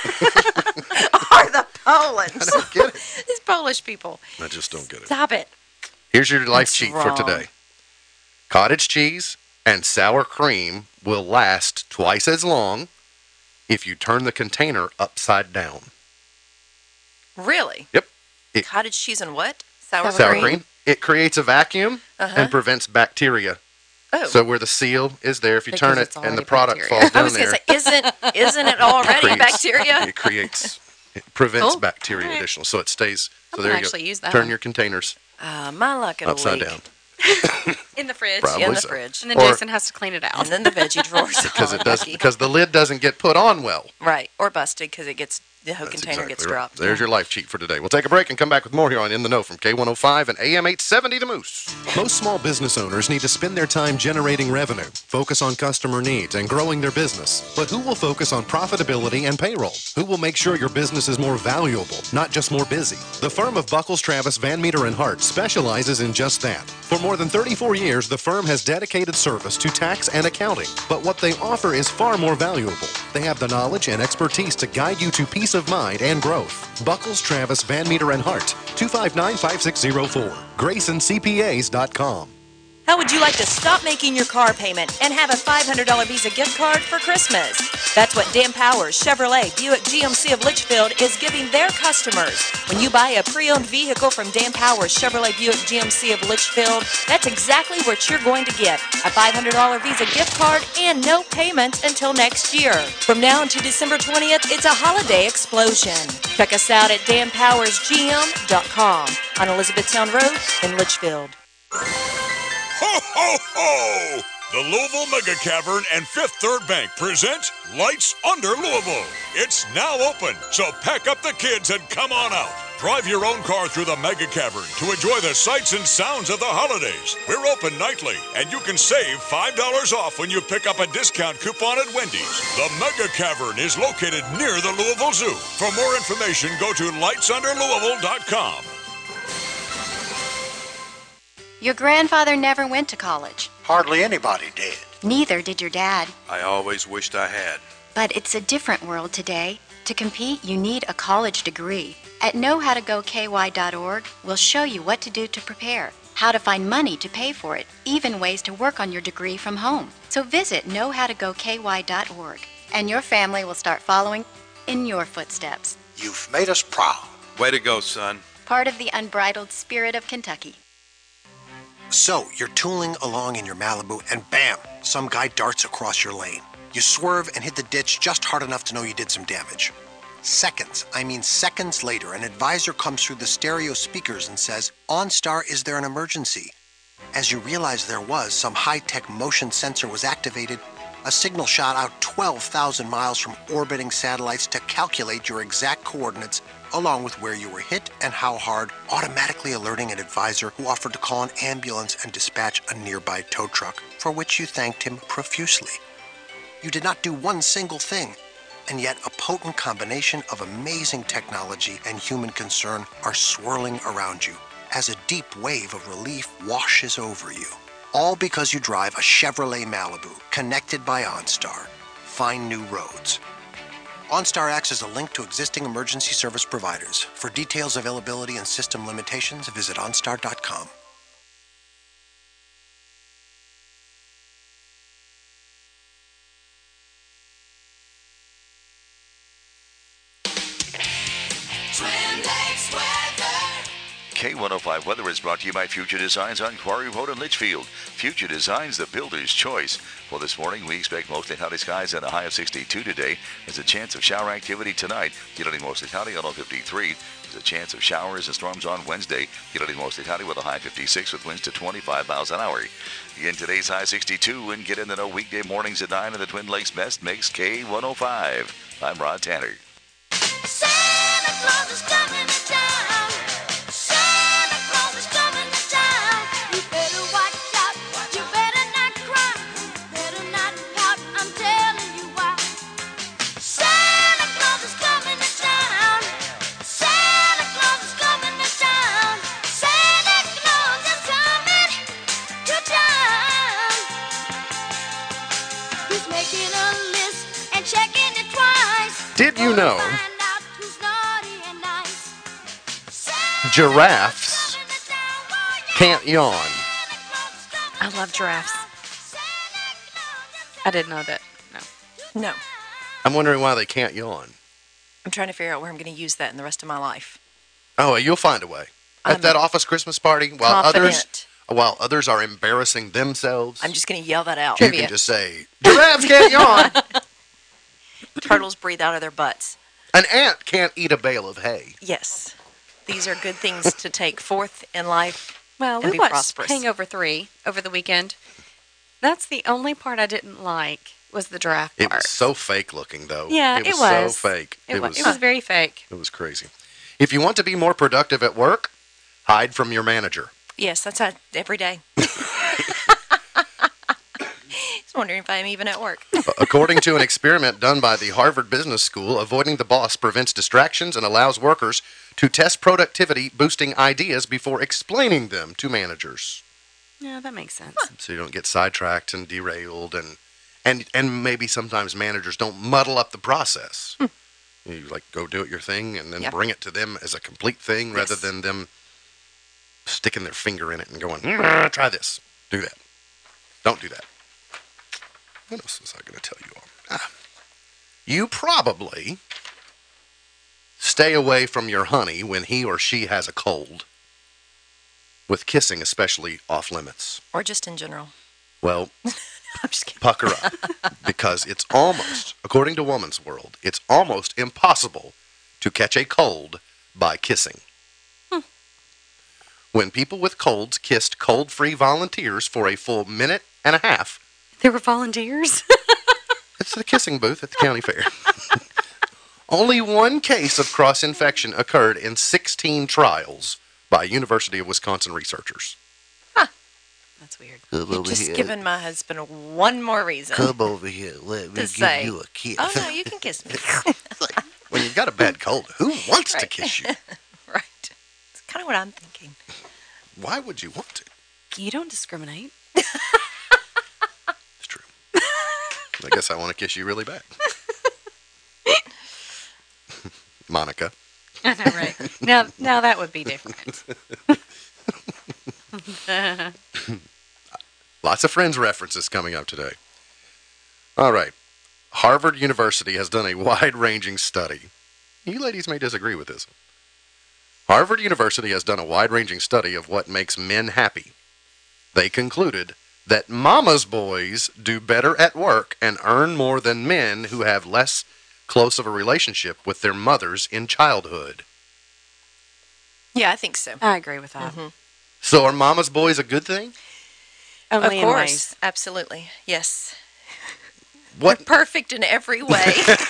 Speaker 4: Are the Polands?
Speaker 2: I don't get it.
Speaker 4: These Polish people.
Speaker 2: I just don't get it.
Speaker 4: Stop it.
Speaker 2: Here's your life
Speaker 4: That's
Speaker 2: cheat
Speaker 4: wrong.
Speaker 2: for today. Cottage cheese and sour cream will last twice as long if you turn the container upside down.
Speaker 4: Really?
Speaker 2: Yep.
Speaker 4: Cottage cheese and what? Sour
Speaker 2: Cream. It creates a vacuum
Speaker 4: Uh-huh.
Speaker 2: and prevents bacteria.
Speaker 4: Oh.
Speaker 2: So where the seal is there, if you turn
Speaker 3: Because
Speaker 2: it
Speaker 3: it's
Speaker 2: and the
Speaker 3: already
Speaker 2: product
Speaker 3: bacteria.
Speaker 2: falls
Speaker 4: I
Speaker 2: down
Speaker 4: was going
Speaker 2: there,
Speaker 4: to say, isn't it already
Speaker 2: creates-
Speaker 4: bacteria?
Speaker 2: it prevents
Speaker 4: Cool.
Speaker 2: bacteria
Speaker 3: Alright.
Speaker 2: additional. So it stays.
Speaker 3: I'm
Speaker 2: So
Speaker 3: gonna
Speaker 2: there you
Speaker 3: actually
Speaker 2: go.
Speaker 3: use that
Speaker 2: Turn
Speaker 3: one.
Speaker 2: your containers
Speaker 4: My luck at
Speaker 2: upside
Speaker 4: a leak.
Speaker 2: down.
Speaker 3: In the fridge.
Speaker 2: Probably
Speaker 4: In the
Speaker 2: so.
Speaker 4: fridge.
Speaker 3: And then
Speaker 2: Or-
Speaker 3: Jason has to clean it out.
Speaker 4: And then the veggie drawers.
Speaker 2: Because
Speaker 4: all
Speaker 2: it does.
Speaker 4: lucky.
Speaker 2: Because the lid doesn't get put on well.
Speaker 4: Right. Or busted because it gets, the whole
Speaker 2: That's
Speaker 4: container
Speaker 2: exactly
Speaker 4: gets
Speaker 2: right.
Speaker 4: dropped.
Speaker 2: There's your life cheat for today. We'll take a break and come back with more here on In the Know from K105 and AM 870 The Moose.
Speaker 11: Most small business owners need to spend their time generating revenue, focus on customer needs, and growing their business. But who will focus on profitability and payroll? Who will make sure your business is more valuable, not just more busy? The firm of Buckles, Travis, Van Meter, and Hart specializes in just that. For more than 34 years, the firm has dedicated service to tax and accounting. But what they offer is far more valuable. They have the knowledge and expertise to guide you to peace of mind and growth. Buckles, Travis, Van Meter, and Hart, 259-5604. GraysonCPAs.com.
Speaker 4: How would you like to stop making your car payment and have a $500 Visa gift card for Christmas? That's what Dan Powers Chevrolet Buick GMC of Litchfield is giving their customers. When you buy a pre-owned vehicle from Dan Powers Chevrolet Buick GMC of Litchfield, that's exactly what you're going to get. A $500 Visa gift card and no payments until next year. From now until December 20th, it's a holiday explosion. Check us out at danpowersgm.com on Elizabethtown Road in Litchfield.
Speaker 6: Ho, ho, ho!
Speaker 12: The Louisville Mega Cavern and Fifth Third Bank present Lights Under Louisville. It's now open, so pack up the kids and come on out. Drive your own car through the Mega Cavern to enjoy the sights and sounds of the holidays. We're open nightly, and you can save $5 off when you pick up a discount coupon at Wendy's. The Mega Cavern is located near the Louisville Zoo. For more information, go to lightsunderlouisville.com.
Speaker 13: Your grandfather never went to college.
Speaker 14: Hardly anybody did.
Speaker 13: Neither did your dad.
Speaker 15: I always wished I had.
Speaker 13: But it's a different world today. To compete, you need a college degree. At knowhowtogoky.org, we'll show you what to do to prepare, how to find money to pay for it, even ways to work on your degree from home. So visit knowhowtogoky.org, and your family will start following in your footsteps.
Speaker 14: You've made us proud.
Speaker 15: Way to go, son.
Speaker 13: Part of the unbridled spirit of Kentucky.
Speaker 14: So, you're tooling along in your Malibu, and bam, some guy darts across your lane. You swerve and hit the ditch just hard enough to know you did some damage. Seconds later, an advisor comes through the stereo speakers and says, OnStar, is there an emergency? As you realize there was, some high-tech motion sensor was activated. A signal shot out 12,000 miles from orbiting satellites to calculate your exact coordinates, along with where you were hit and how hard, automatically alerting an advisor who offered to call an ambulance and dispatch a nearby tow truck, for which you thanked him profusely. You did not do one single thing, and yet a potent combination of amazing technology and human concern are swirling around you as a deep wave of relief washes over you. All because you drive a Chevrolet Malibu connected by OnStar. Find new roads. OnStar acts as a link to existing emergency service providers. For details, availability, and system limitations, visit OnStar.com.
Speaker 1: K105 weather is brought to you by Future Designs on Quarry Road in Litchfield. Future Designs, the builder's choice. For this morning, we expect mostly cloudy skies and a high of 62 today. There's a chance of shower activity tonight. Getting mostly cloudy on 53. There's a chance of showers and storms on Wednesday. Getting mostly cloudy with a high 56 with winds to 25 miles an hour. Again, today's high 62 and get in the know weekday mornings at 9 in the Twin Lakes Best makes K105. I'm Rod Tanner.
Speaker 16: Santa Claus is coming to town. Santa Claus is coming to town. You better watch out. You better not cry. You better not pout. I'm telling you why. Santa Claus is coming to town. Santa Claus is coming to town. Santa Claus is coming to town. He's making a list and checking it twice.
Speaker 2: Did you know giraffes can't yawn?
Speaker 3: I love giraffes. I didn't know that.
Speaker 4: No.
Speaker 2: I'm wondering why they can't yawn.
Speaker 4: I'm trying to figure out where I'm going to use that in the rest of my life.
Speaker 2: Oh, you'll find a way. At that office Christmas party, while others are embarrassing themselves,
Speaker 4: I'm just going to yell that out.
Speaker 2: You can just say, giraffes can't yawn.
Speaker 4: Turtles breathe out of their butts.
Speaker 2: An ant can't eat a bale of hay.
Speaker 4: Yes. These are good things to take forth in life.
Speaker 3: Well,
Speaker 4: and
Speaker 3: we
Speaker 4: be
Speaker 3: watched
Speaker 4: prosperous.
Speaker 3: Hangover 3 over the weekend. That's the only part I didn't like was the giraffe
Speaker 2: It
Speaker 3: part.
Speaker 2: was so fake looking, though.
Speaker 3: Yeah,
Speaker 2: it was so fake.
Speaker 3: It was very fake.
Speaker 2: It was crazy. If you want to be more productive at work, hide from your manager.
Speaker 4: Yes, that's how every day. Just wondering if I'm even at work.
Speaker 2: According to an experiment done by the Harvard Business School, avoiding the boss prevents distractions and allows workers to test productivity, boosting ideas before explaining them to managers.
Speaker 3: Yeah, that makes sense.
Speaker 2: So you don't get sidetracked and derailed, and maybe sometimes managers don't muddle up the process. You like go do it your thing and then bring it to them as a complete thing rather than them sticking their finger in it and going, try this, do that. Don't do that. What else was I going to tell you all? You probably stay away from your honey when he or she has a cold, with kissing especially off limits.
Speaker 4: Or just in general.
Speaker 2: Well,
Speaker 4: I'm just kidding.
Speaker 2: Pucker up, because it's almost, according to Woman's World, it's almost impossible to catch a cold by kissing. When people with colds kissed cold-free volunteers for a full minute and a half,
Speaker 3: They were volunteers.
Speaker 2: It's the kissing booth at the county fair. Only one case of cross-infection occurred in 16 trials by University of Wisconsin researchers.
Speaker 3: That's weird.
Speaker 4: You've just given my husband one more reason.
Speaker 2: Come over here. Let me give you a kiss.
Speaker 4: Oh, no, you can kiss me.
Speaker 2: When you've got a bad cold, who wants to
Speaker 4: Right.
Speaker 2: kiss you?
Speaker 4: Right. It's kind of what I'm thinking.
Speaker 2: Why would you want to?
Speaker 3: You don't discriminate.
Speaker 2: I guess I want to kiss you really bad. Monica.
Speaker 3: I know, right? Now that would be different.
Speaker 2: Lots of Friends references coming up today. All right. Harvard University has done a wide-ranging study. You ladies may disagree with this. Harvard University has done a wide-ranging study of what makes men happy. They concluded that mama's boys do better at work and earn more than men who have less close of a relationship with their mothers in childhood.
Speaker 4: Yeah, I think so.
Speaker 3: I agree with that.
Speaker 2: So are mama's boys a good thing?
Speaker 3: Only
Speaker 4: of
Speaker 3: in
Speaker 4: course.
Speaker 3: ways.
Speaker 4: Absolutely. Yes.
Speaker 2: What?
Speaker 4: They're perfect in every way.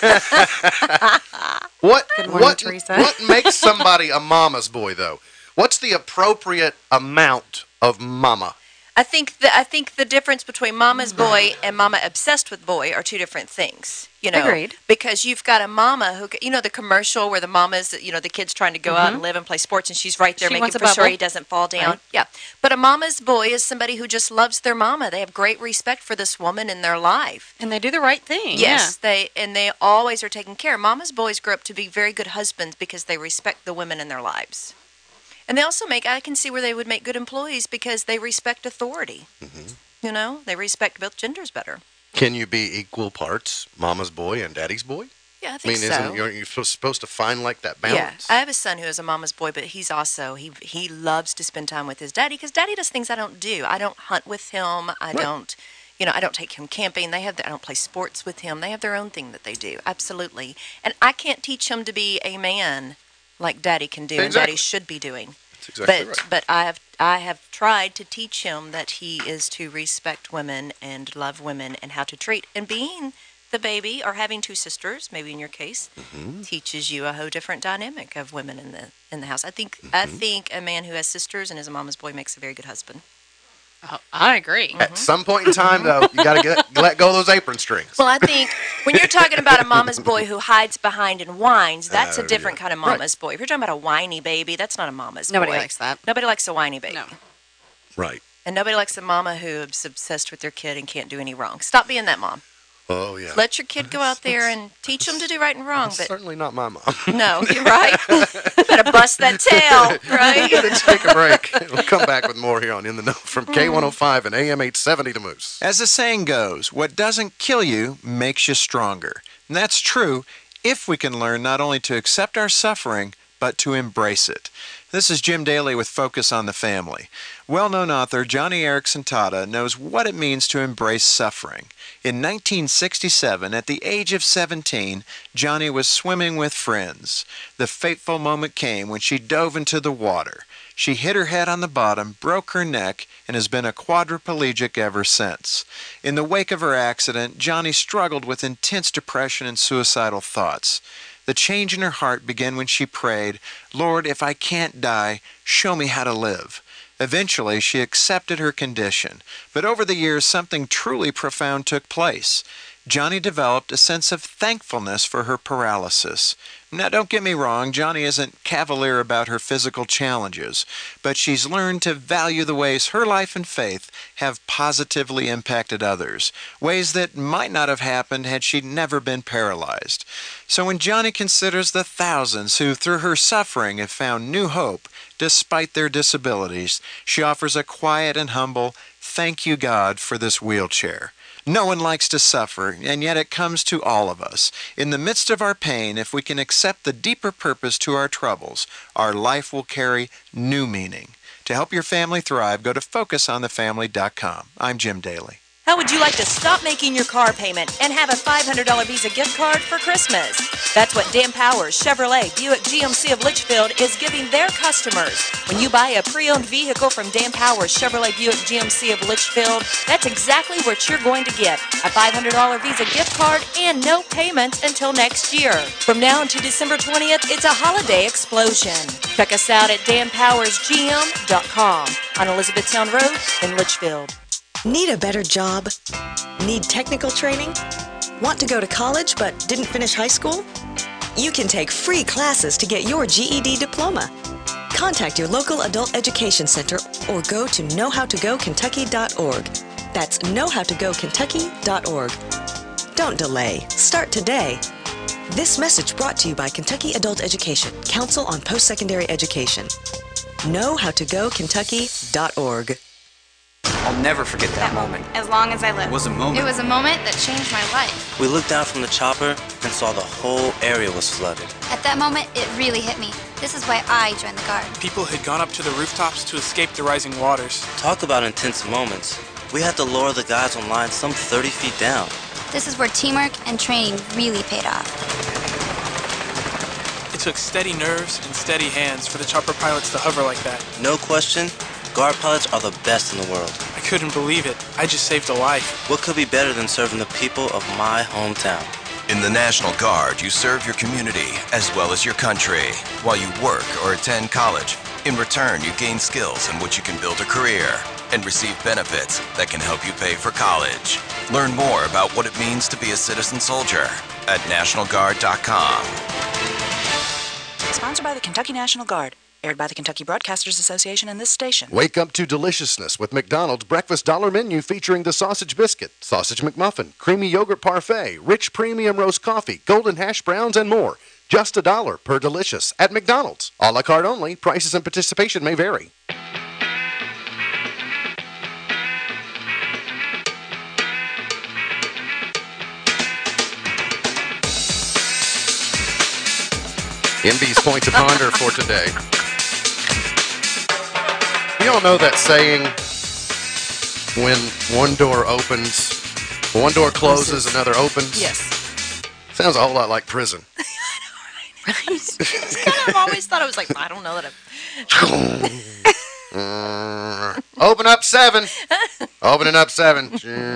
Speaker 2: What?
Speaker 3: Good morning,
Speaker 2: what?
Speaker 3: Teresa.
Speaker 2: What makes somebody a mama's boy, though? What's the appropriate amount of mama?
Speaker 4: I think the difference between mama's boy and mama obsessed with boy are two different things. You know,
Speaker 3: Agreed.
Speaker 4: Because you've got a mama who, you know, the commercial where the mama's, you know, the kid's trying to go out and live and play sports, and she's right there
Speaker 3: She
Speaker 4: making
Speaker 3: wants a
Speaker 4: for sure
Speaker 3: bubble.
Speaker 4: he doesn't fall down.
Speaker 3: Right.
Speaker 4: Yeah, but a mama's boy is somebody who just loves their mama. They have great respect for this woman in their life,
Speaker 3: and they do the right thing.
Speaker 4: Yes, they always are taking care. Mama's boys grow up to be very good husbands because they respect the women in their lives. And they also I can see where they would make good employees because they respect authority. You know, they respect both genders better.
Speaker 2: Can you be equal parts mama's boy and daddy's boy?
Speaker 4: Yeah, I think so.
Speaker 2: Isn't you supposed to find like that balance?
Speaker 4: Yeah, I have a son who is a mama's boy, but he's also, he loves to spend time with his daddy because daddy does things I don't do. I don't hunt with him. I don't take him camping. I don't play sports with him. They have their own thing that they do. Absolutely. And I can't teach him to be a man like daddy can do and daddy should be doing.
Speaker 2: That's exactly right.
Speaker 4: But I have tried to teach him that he is to respect women and love women and how to treat. And being the baby or having two sisters, maybe in your case, teaches you a whole different dynamic of women in the house. I think a man who has sisters and is a mama's boy makes a very good husband.
Speaker 3: Oh, I agree.
Speaker 2: At some point in time, though, you got to let go of those apron strings.
Speaker 4: Well, I think when you're talking about a mama's boy who hides behind and whines, that's a different kind of mama's boy. If you're talking about a whiny baby, that's not a mama's boy.
Speaker 3: Nobody likes that.
Speaker 4: Nobody likes a whiny baby.
Speaker 3: No.
Speaker 2: Right.
Speaker 4: And nobody likes a mama who is obsessed with their kid and can't do any wrong. Stop being that mom.
Speaker 2: Oh, yeah.
Speaker 4: Let your kid go out there and teach them to do right and wrong.
Speaker 2: That's
Speaker 4: But
Speaker 2: certainly not my mom.
Speaker 4: no, you're right. Better bust that tail, right?
Speaker 2: Let's take a break. We'll come back with more here on In the Know from K105 and AM 870 The Moose.
Speaker 17: As the saying goes, what doesn't kill you makes you stronger. And that's true if we can learn not only to accept our suffering, but to embrace it. This is Jim Daly with Focus on the Family. Well-known author Johnny Erickson Tata knows what it means to embrace suffering. In 1967, at the age of 17, Johnny was swimming with friends. The fateful moment came when she dove into the water. She hit her head on the bottom, broke her neck, and has been a quadriplegic ever since. In the wake of her accident, Johnny struggled with intense depression and suicidal thoughts. The change in her heart began when she prayed, "Lord, if I can't die, show me how to live." Eventually, she accepted her condition, but over the years, something truly profound took place. Johnny developed a sense of thankfulness for her paralysis. Now, don't get me wrong, Johnny isn't cavalier about her physical challenges, but she's learned to value the ways her life and faith have positively impacted others, ways that might not have happened had she never been paralyzed. So when Johnny considers the thousands who, through her suffering, have found new hope despite their disabilities, she offers a quiet and humble, "Thank you, God, for this wheelchair." No one likes to suffer, and yet it comes to all of us. In the midst of our pain, if we can accept the deeper purpose to our troubles, our life will carry new meaning. To help your family thrive, go to FocusOnTheFamily.com. I'm Jim Daly.
Speaker 4: How would you like to stop making your car payment and have a $500 Visa gift card for Christmas? That's what Dan Powers Chevrolet Buick GMC of Litchfield is giving their customers. When you buy a pre-owned vehicle from Dan Powers Chevrolet Buick GMC of Litchfield, that's exactly what you're going to get. A $500 Visa gift card and no payments until next year. From now until December 20th, it's a holiday explosion. Check us out at danpowersgm.com on Elizabethtown Road in Litchfield.
Speaker 18: Need a better job? Need technical training? Want to go to college but didn't finish high school? You can take free classes to get your GED diploma. Contact your local adult education center or go to knowhowtogokentucky.org. That's knowhowtogokentucky.org. Don't delay. Start today. This message brought to you by Kentucky Adult Education, Council on Post-Secondary Education. knowhowtogokentucky.org.
Speaker 19: I'll never forget that moment.
Speaker 20: As long as I live.
Speaker 19: It was a moment.
Speaker 20: It was a moment that changed my life.
Speaker 21: We looked down from the chopper and saw the whole area was flooded.
Speaker 20: At that moment, it really hit me. This is why I joined the Guard.
Speaker 22: People had gone up to the rooftops to escape the rising waters.
Speaker 21: Talk about intense moments. We had to lower the guys on line some 30 feet down.
Speaker 20: This is where teamwork and training really paid off.
Speaker 22: It took steady nerves and steady hands for the chopper pilots to hover like that.
Speaker 21: No question, Guard pilots are the best in the world.
Speaker 22: I couldn't believe it. I just saved a life.
Speaker 21: What could be better than serving the people of my hometown?
Speaker 23: In the National Guard, you serve your community as well as your country while you work or attend college. In return, you gain skills in which you can build a career and receive benefits that can help you pay for college. Learn more about what it means to be a citizen soldier at NationalGuard.com.
Speaker 24: Sponsored by the Kentucky National Guard. Aired by the Kentucky Broadcasters Association and this station.
Speaker 2: Wake up to deliciousness with McDonald's breakfast dollar menu featuring the sausage biscuit, sausage McMuffin, creamy yogurt parfait, rich premium roast coffee, golden hash browns, and more. Just $1 per delicious at McDonald's. A la carte only. Prices and participation may vary. MB's Points of Ponder for today. You all know that saying, when one door opens, one door closes, another opens?
Speaker 4: Yes.
Speaker 2: Sounds a whole lot like prison.
Speaker 4: I've always thought it was like, I don't know that
Speaker 2: Open up 7. Opening up 7.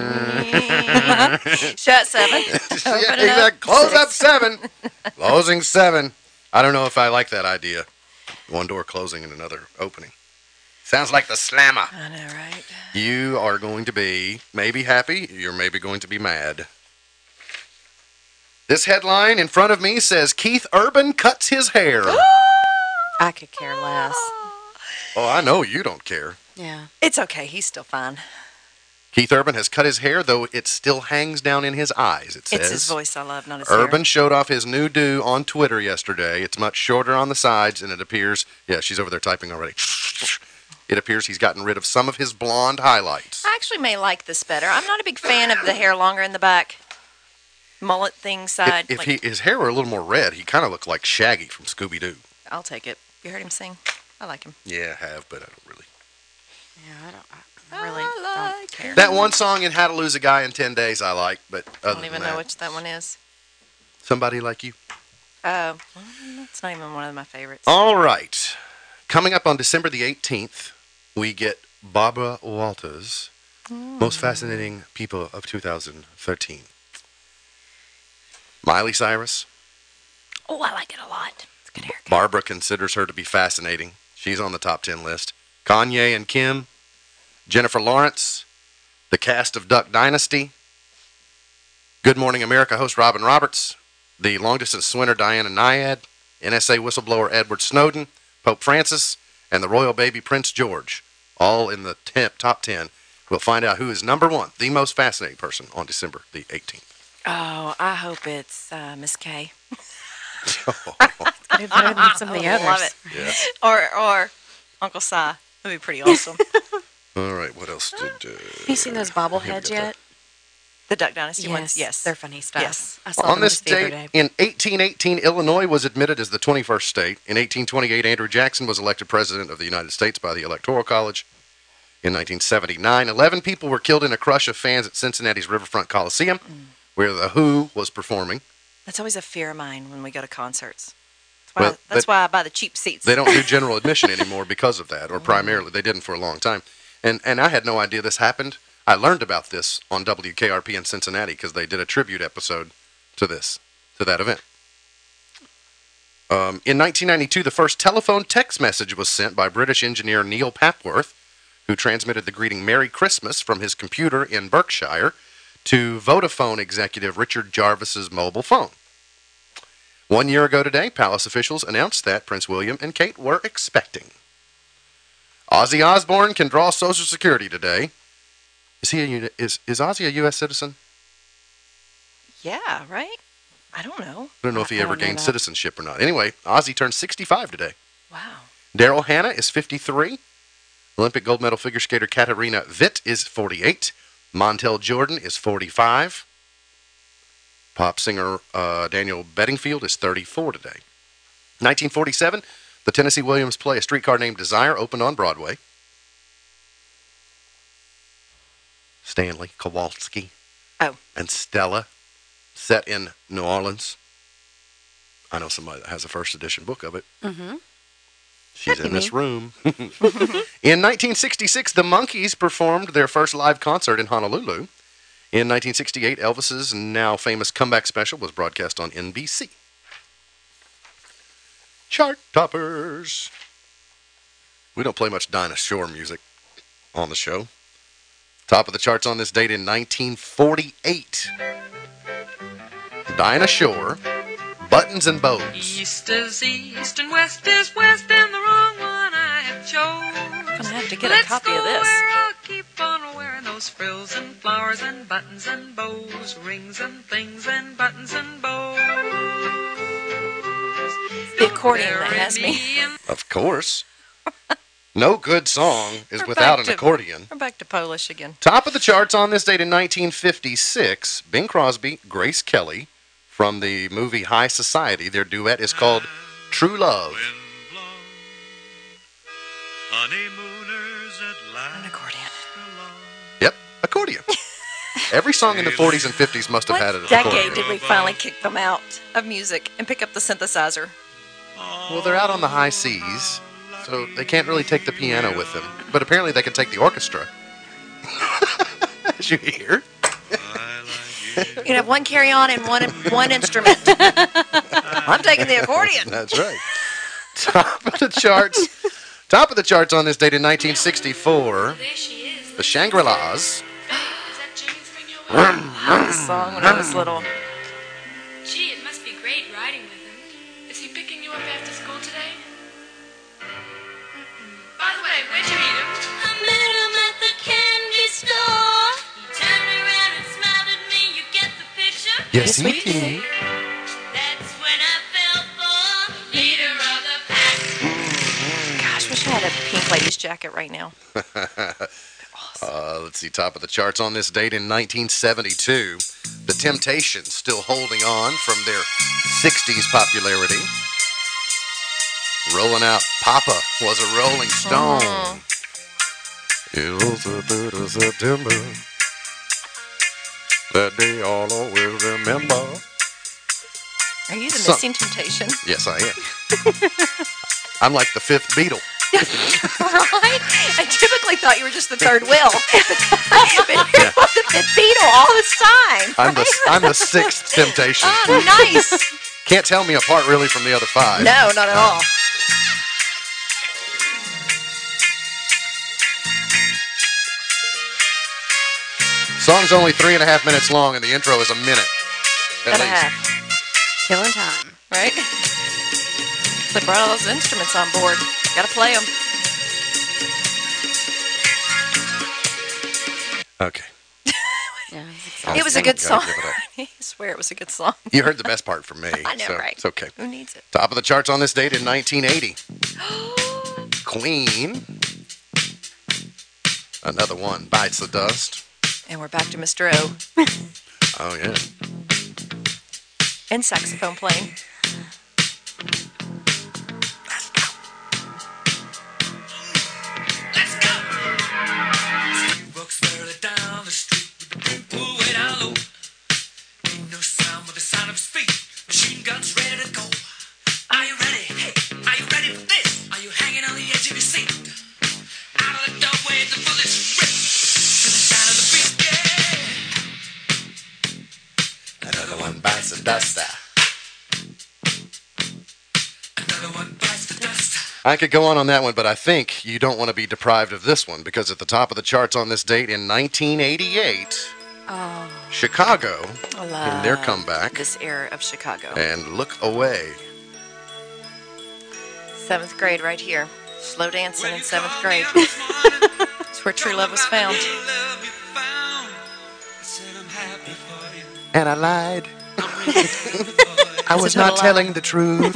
Speaker 4: Shut 7.
Speaker 2: Yeah, exactly. Close up 7. Closing 7. I don't know if I like that idea. One door closing and another opening. Sounds like the slammer.
Speaker 4: I know, right?
Speaker 2: You are going to be maybe happy. You're maybe going to be mad. This headline in front of me says Keith Urban cuts his hair.
Speaker 4: I could care less.
Speaker 2: Oh, I know you don't care.
Speaker 4: Yeah. It's okay. He's still fine.
Speaker 2: Keith Urban has cut his hair, though it still hangs down in his eyes, it says.
Speaker 4: It's his voice I love, not his
Speaker 2: Urban
Speaker 4: hair.
Speaker 2: showed off his new do on Twitter yesterday. It's much shorter on the sides, and it appears... Yeah, she's over there typing already. It appears he's gotten rid of some of his blonde highlights.
Speaker 4: I actually may like this better. I'm not a big fan of the hair longer in the back. Mullet thing side.
Speaker 2: If his hair were a little more red, he kind of looked like Shaggy from Scooby-Doo.
Speaker 4: I'll take it. You heard him sing? I like him.
Speaker 2: Yeah, I have, but I don't really.
Speaker 3: Yeah, I really don't care.
Speaker 2: That one song in How to Lose a Guy in 10 Days I like, but
Speaker 4: I
Speaker 2: other
Speaker 4: don't even
Speaker 2: than
Speaker 4: know
Speaker 2: that,
Speaker 4: which that one is.
Speaker 2: Somebody Like You.
Speaker 4: Oh, that's not even one of my favorites.
Speaker 2: All right. Coming up on December the 18th, we get Barbara Walters, Most Fascinating People of 2013. Miley Cyrus.
Speaker 4: Oh, I like it a lot. It's a good haircut.
Speaker 2: Barbara considers her to be fascinating. She's on the top 10 list. Kanye and Kim. Jennifer Lawrence. The cast of Duck Dynasty. Good Morning America host Robin Roberts. The long-distance swimmer Diana Nyad. NSA whistleblower Edward Snowden. Pope Francis. And the royal baby Prince George. All in the top 10. We'll find out who is number one, the most fascinating person, on December the 18th.
Speaker 4: Oh, I hope it's Miss K.
Speaker 3: It's gonna be better than some of the others.
Speaker 4: Love it.
Speaker 2: Yeah.
Speaker 4: Or Uncle Si. That'd be pretty awesome.
Speaker 2: All right, what else did...
Speaker 3: Have you seen those bobbleheads yet?
Speaker 4: The Duck Dynasty ones? Yes.
Speaker 3: They're funny stuff.
Speaker 4: Yes.
Speaker 3: I saw
Speaker 2: On
Speaker 3: them
Speaker 2: this
Speaker 3: just the other
Speaker 2: date,
Speaker 3: day.
Speaker 2: in 1818, Illinois was admitted as the 21st state. In 1828, Andrew Jackson was elected president of the United States by the Electoral College. In 1979, 11 people were killed in a crush of fans at Cincinnati's Riverfront Coliseum, where The Who was performing.
Speaker 4: That's always a fear of mine when we go to concerts.
Speaker 2: Well,
Speaker 4: That's why I buy the cheap seats.
Speaker 2: They don't do general admission anymore because of that, or primarily. They didn't for a long time. And I had no idea this happened. I learned about this on WKRP in Cincinnati because they did a tribute episode to that event. In 1992, the first telephone text message was sent by British engineer Neil Papworth, who transmitted the greeting Merry Christmas from his computer in Berkshire to Vodafone executive Richard Jarvis's mobile phone. 1 year ago today, palace officials announced that Prince William and Kate were expecting. Ozzy Osbourne can draw Social Security today. Is Ozzy a U.S. citizen?
Speaker 4: Yeah, right? I don't know.
Speaker 2: I don't know if he ever
Speaker 4: don't know
Speaker 2: gained
Speaker 4: that.
Speaker 2: citizenship or not. Anyway, Ozzy turned 65 today.
Speaker 4: Wow.
Speaker 2: Daryl Hannah is 53. Olympic gold medal figure skater Katarina Witt is 48. Montel Jordan is 45. Pop singer Daniel Bedingfield is 34 today. 1947, the Tennessee Williams play A Streetcar Named Desire opened on Broadway. Stanley Kowalski and Stella, set in New Orleans. I know somebody that has a first edition book of it.
Speaker 3: Mm-hmm.
Speaker 2: She's in this room. In 1966, the Monkees performed their first live concert in Honolulu. In 1968, Elvis's now famous comeback special was broadcast on NBC. Chart toppers. We don't play much Dinah Shore music on the show. Top of the charts on this date in 1948. Dinah Shore, Buttons and Bows.
Speaker 5: East is east and west is west, and the wrong one I have chose.
Speaker 4: I'm going to have to get a copy of this.
Speaker 5: I'll keep on wearing those frills and flowers and buttons and bows, rings and things and buttons and bows.
Speaker 4: The accordion that has me.
Speaker 2: Of course. No good song is without an accordion.
Speaker 4: We're back to Polish again.
Speaker 2: Top of the charts on this date in 1956, Bing Crosby, Grace Kelly, from the movie High Society. Their duet is called True Love.
Speaker 4: An accordion.
Speaker 2: Yep, accordion. Every song in the 40s and 50s must have had an
Speaker 4: What
Speaker 2: accordion.
Speaker 4: decade did we finally kick them out of music and pick up the synthesizer?
Speaker 2: Well, they're out on the high seas, so they can't really take the piano with them. But apparently they can take the orchestra. As you hear.
Speaker 4: You can have one carry-on and one instrument. I'm taking the accordion.
Speaker 2: That's right. Top of the charts. Top of the charts on this date in 1964. The Shangri-Las.
Speaker 4: I heard this song when I was little.
Speaker 16: Gee, it must be great riding with him. Is he picking you up after school today? By the way, where'd you meet him? I met him at the candy store. He turned around and smiled at me. You get the picture?
Speaker 2: Yes, he did.
Speaker 16: That's when I fell for leader of the pack.
Speaker 4: Gosh, wish I had a Pink Ladies jacket right now.
Speaker 2: Let's see, top of the charts on this date in 1972. The Temptations still holding on from their 60s popularity. Rolling out Papa was a Rolling Stone. It was the 3rd of September. That day I'll always remember.
Speaker 4: Are you the missing Temptation?
Speaker 2: Yes, I am. I'm like the 5th Beatle.
Speaker 4: Right? I typically thought you were just the third wheel. But you're the fifth Beatle all this time.
Speaker 2: I'm the 6th Temptation.
Speaker 4: Oh, nice.
Speaker 2: Can't tell me apart really from the other 5.
Speaker 4: No, not at all.
Speaker 2: Song's only 3.5 minutes long, and the intro is a minute. At
Speaker 4: And a
Speaker 2: least.
Speaker 4: half.
Speaker 3: Killing time.
Speaker 4: Right? It's like brought all those instruments on board. Gotta play them.
Speaker 2: Okay.
Speaker 4: It was a good song.
Speaker 2: Gotta give it up.
Speaker 4: I swear it was a good song.
Speaker 2: You heard the best part from me.
Speaker 4: I know,
Speaker 2: so
Speaker 4: right?
Speaker 2: It's okay.
Speaker 4: Who needs it?
Speaker 2: Top of the charts on this date in 1980. Queen. Another one bites the dust.
Speaker 4: And we're back to Mr. O.
Speaker 2: Oh, yeah.
Speaker 4: And saxophone playing.
Speaker 5: Walks fairly down the street with the people way down low. Ain't no sound but the sound of his feet.
Speaker 2: Another one bites the dust. I could go on that one, but I think you don't want to be deprived of this one because at the top of the charts on this date in 1988, Chicago in their comeback.
Speaker 4: This era of Chicago.
Speaker 2: And Look Away.
Speaker 4: 7th grade right here. Slow dancing in 7th grade. It's where true love was found.
Speaker 2: And I lied. I was not telling the truth.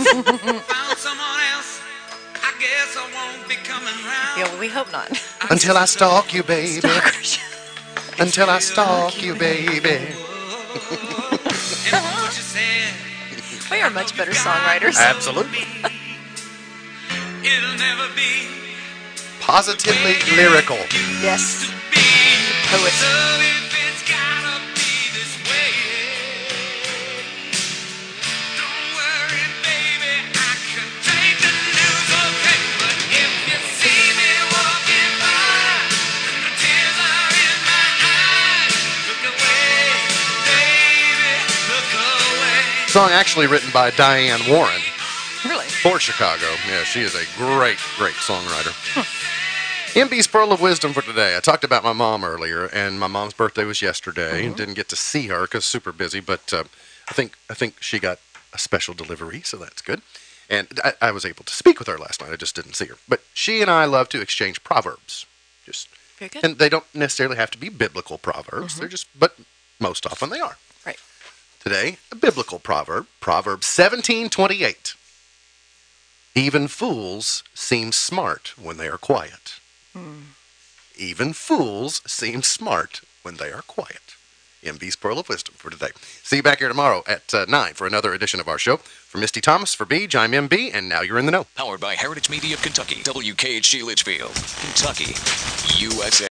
Speaker 4: Yeah, well, we hope not.
Speaker 2: Until I stalk you, baby. Until I stalk you, baby.
Speaker 4: We are much better songwriters.
Speaker 2: Absolutely. Positively lyrical.
Speaker 4: Yes. Poet.
Speaker 2: Song actually written by Diane Warren.
Speaker 4: Really?
Speaker 2: For Chicago. Yeah, she is a great, great songwriter. MB's Pearl of Wisdom for today. I talked about my mom earlier, and my mom's birthday was yesterday. And didn't get to see her because super busy, but I think she got a special delivery, so that's good. And I was able to speak with her last night. I just didn't see her. But she and I love to exchange proverbs.
Speaker 4: Very good.
Speaker 2: And they don't necessarily have to be biblical proverbs. They're but most often they are.
Speaker 4: Right.
Speaker 2: Today, a biblical proverb, Proverbs 17:28. Even fools seem smart when they are quiet. Even fools seem smart when they are quiet. MB's Pearl of Wisdom for today. See you back here tomorrow at 9 for another edition of our show. For Misty Thomas, for Beej, I'm MB, and now you're in the know.
Speaker 7: Powered by Heritage Media of Kentucky, WKHG Litchfield, Kentucky, USA.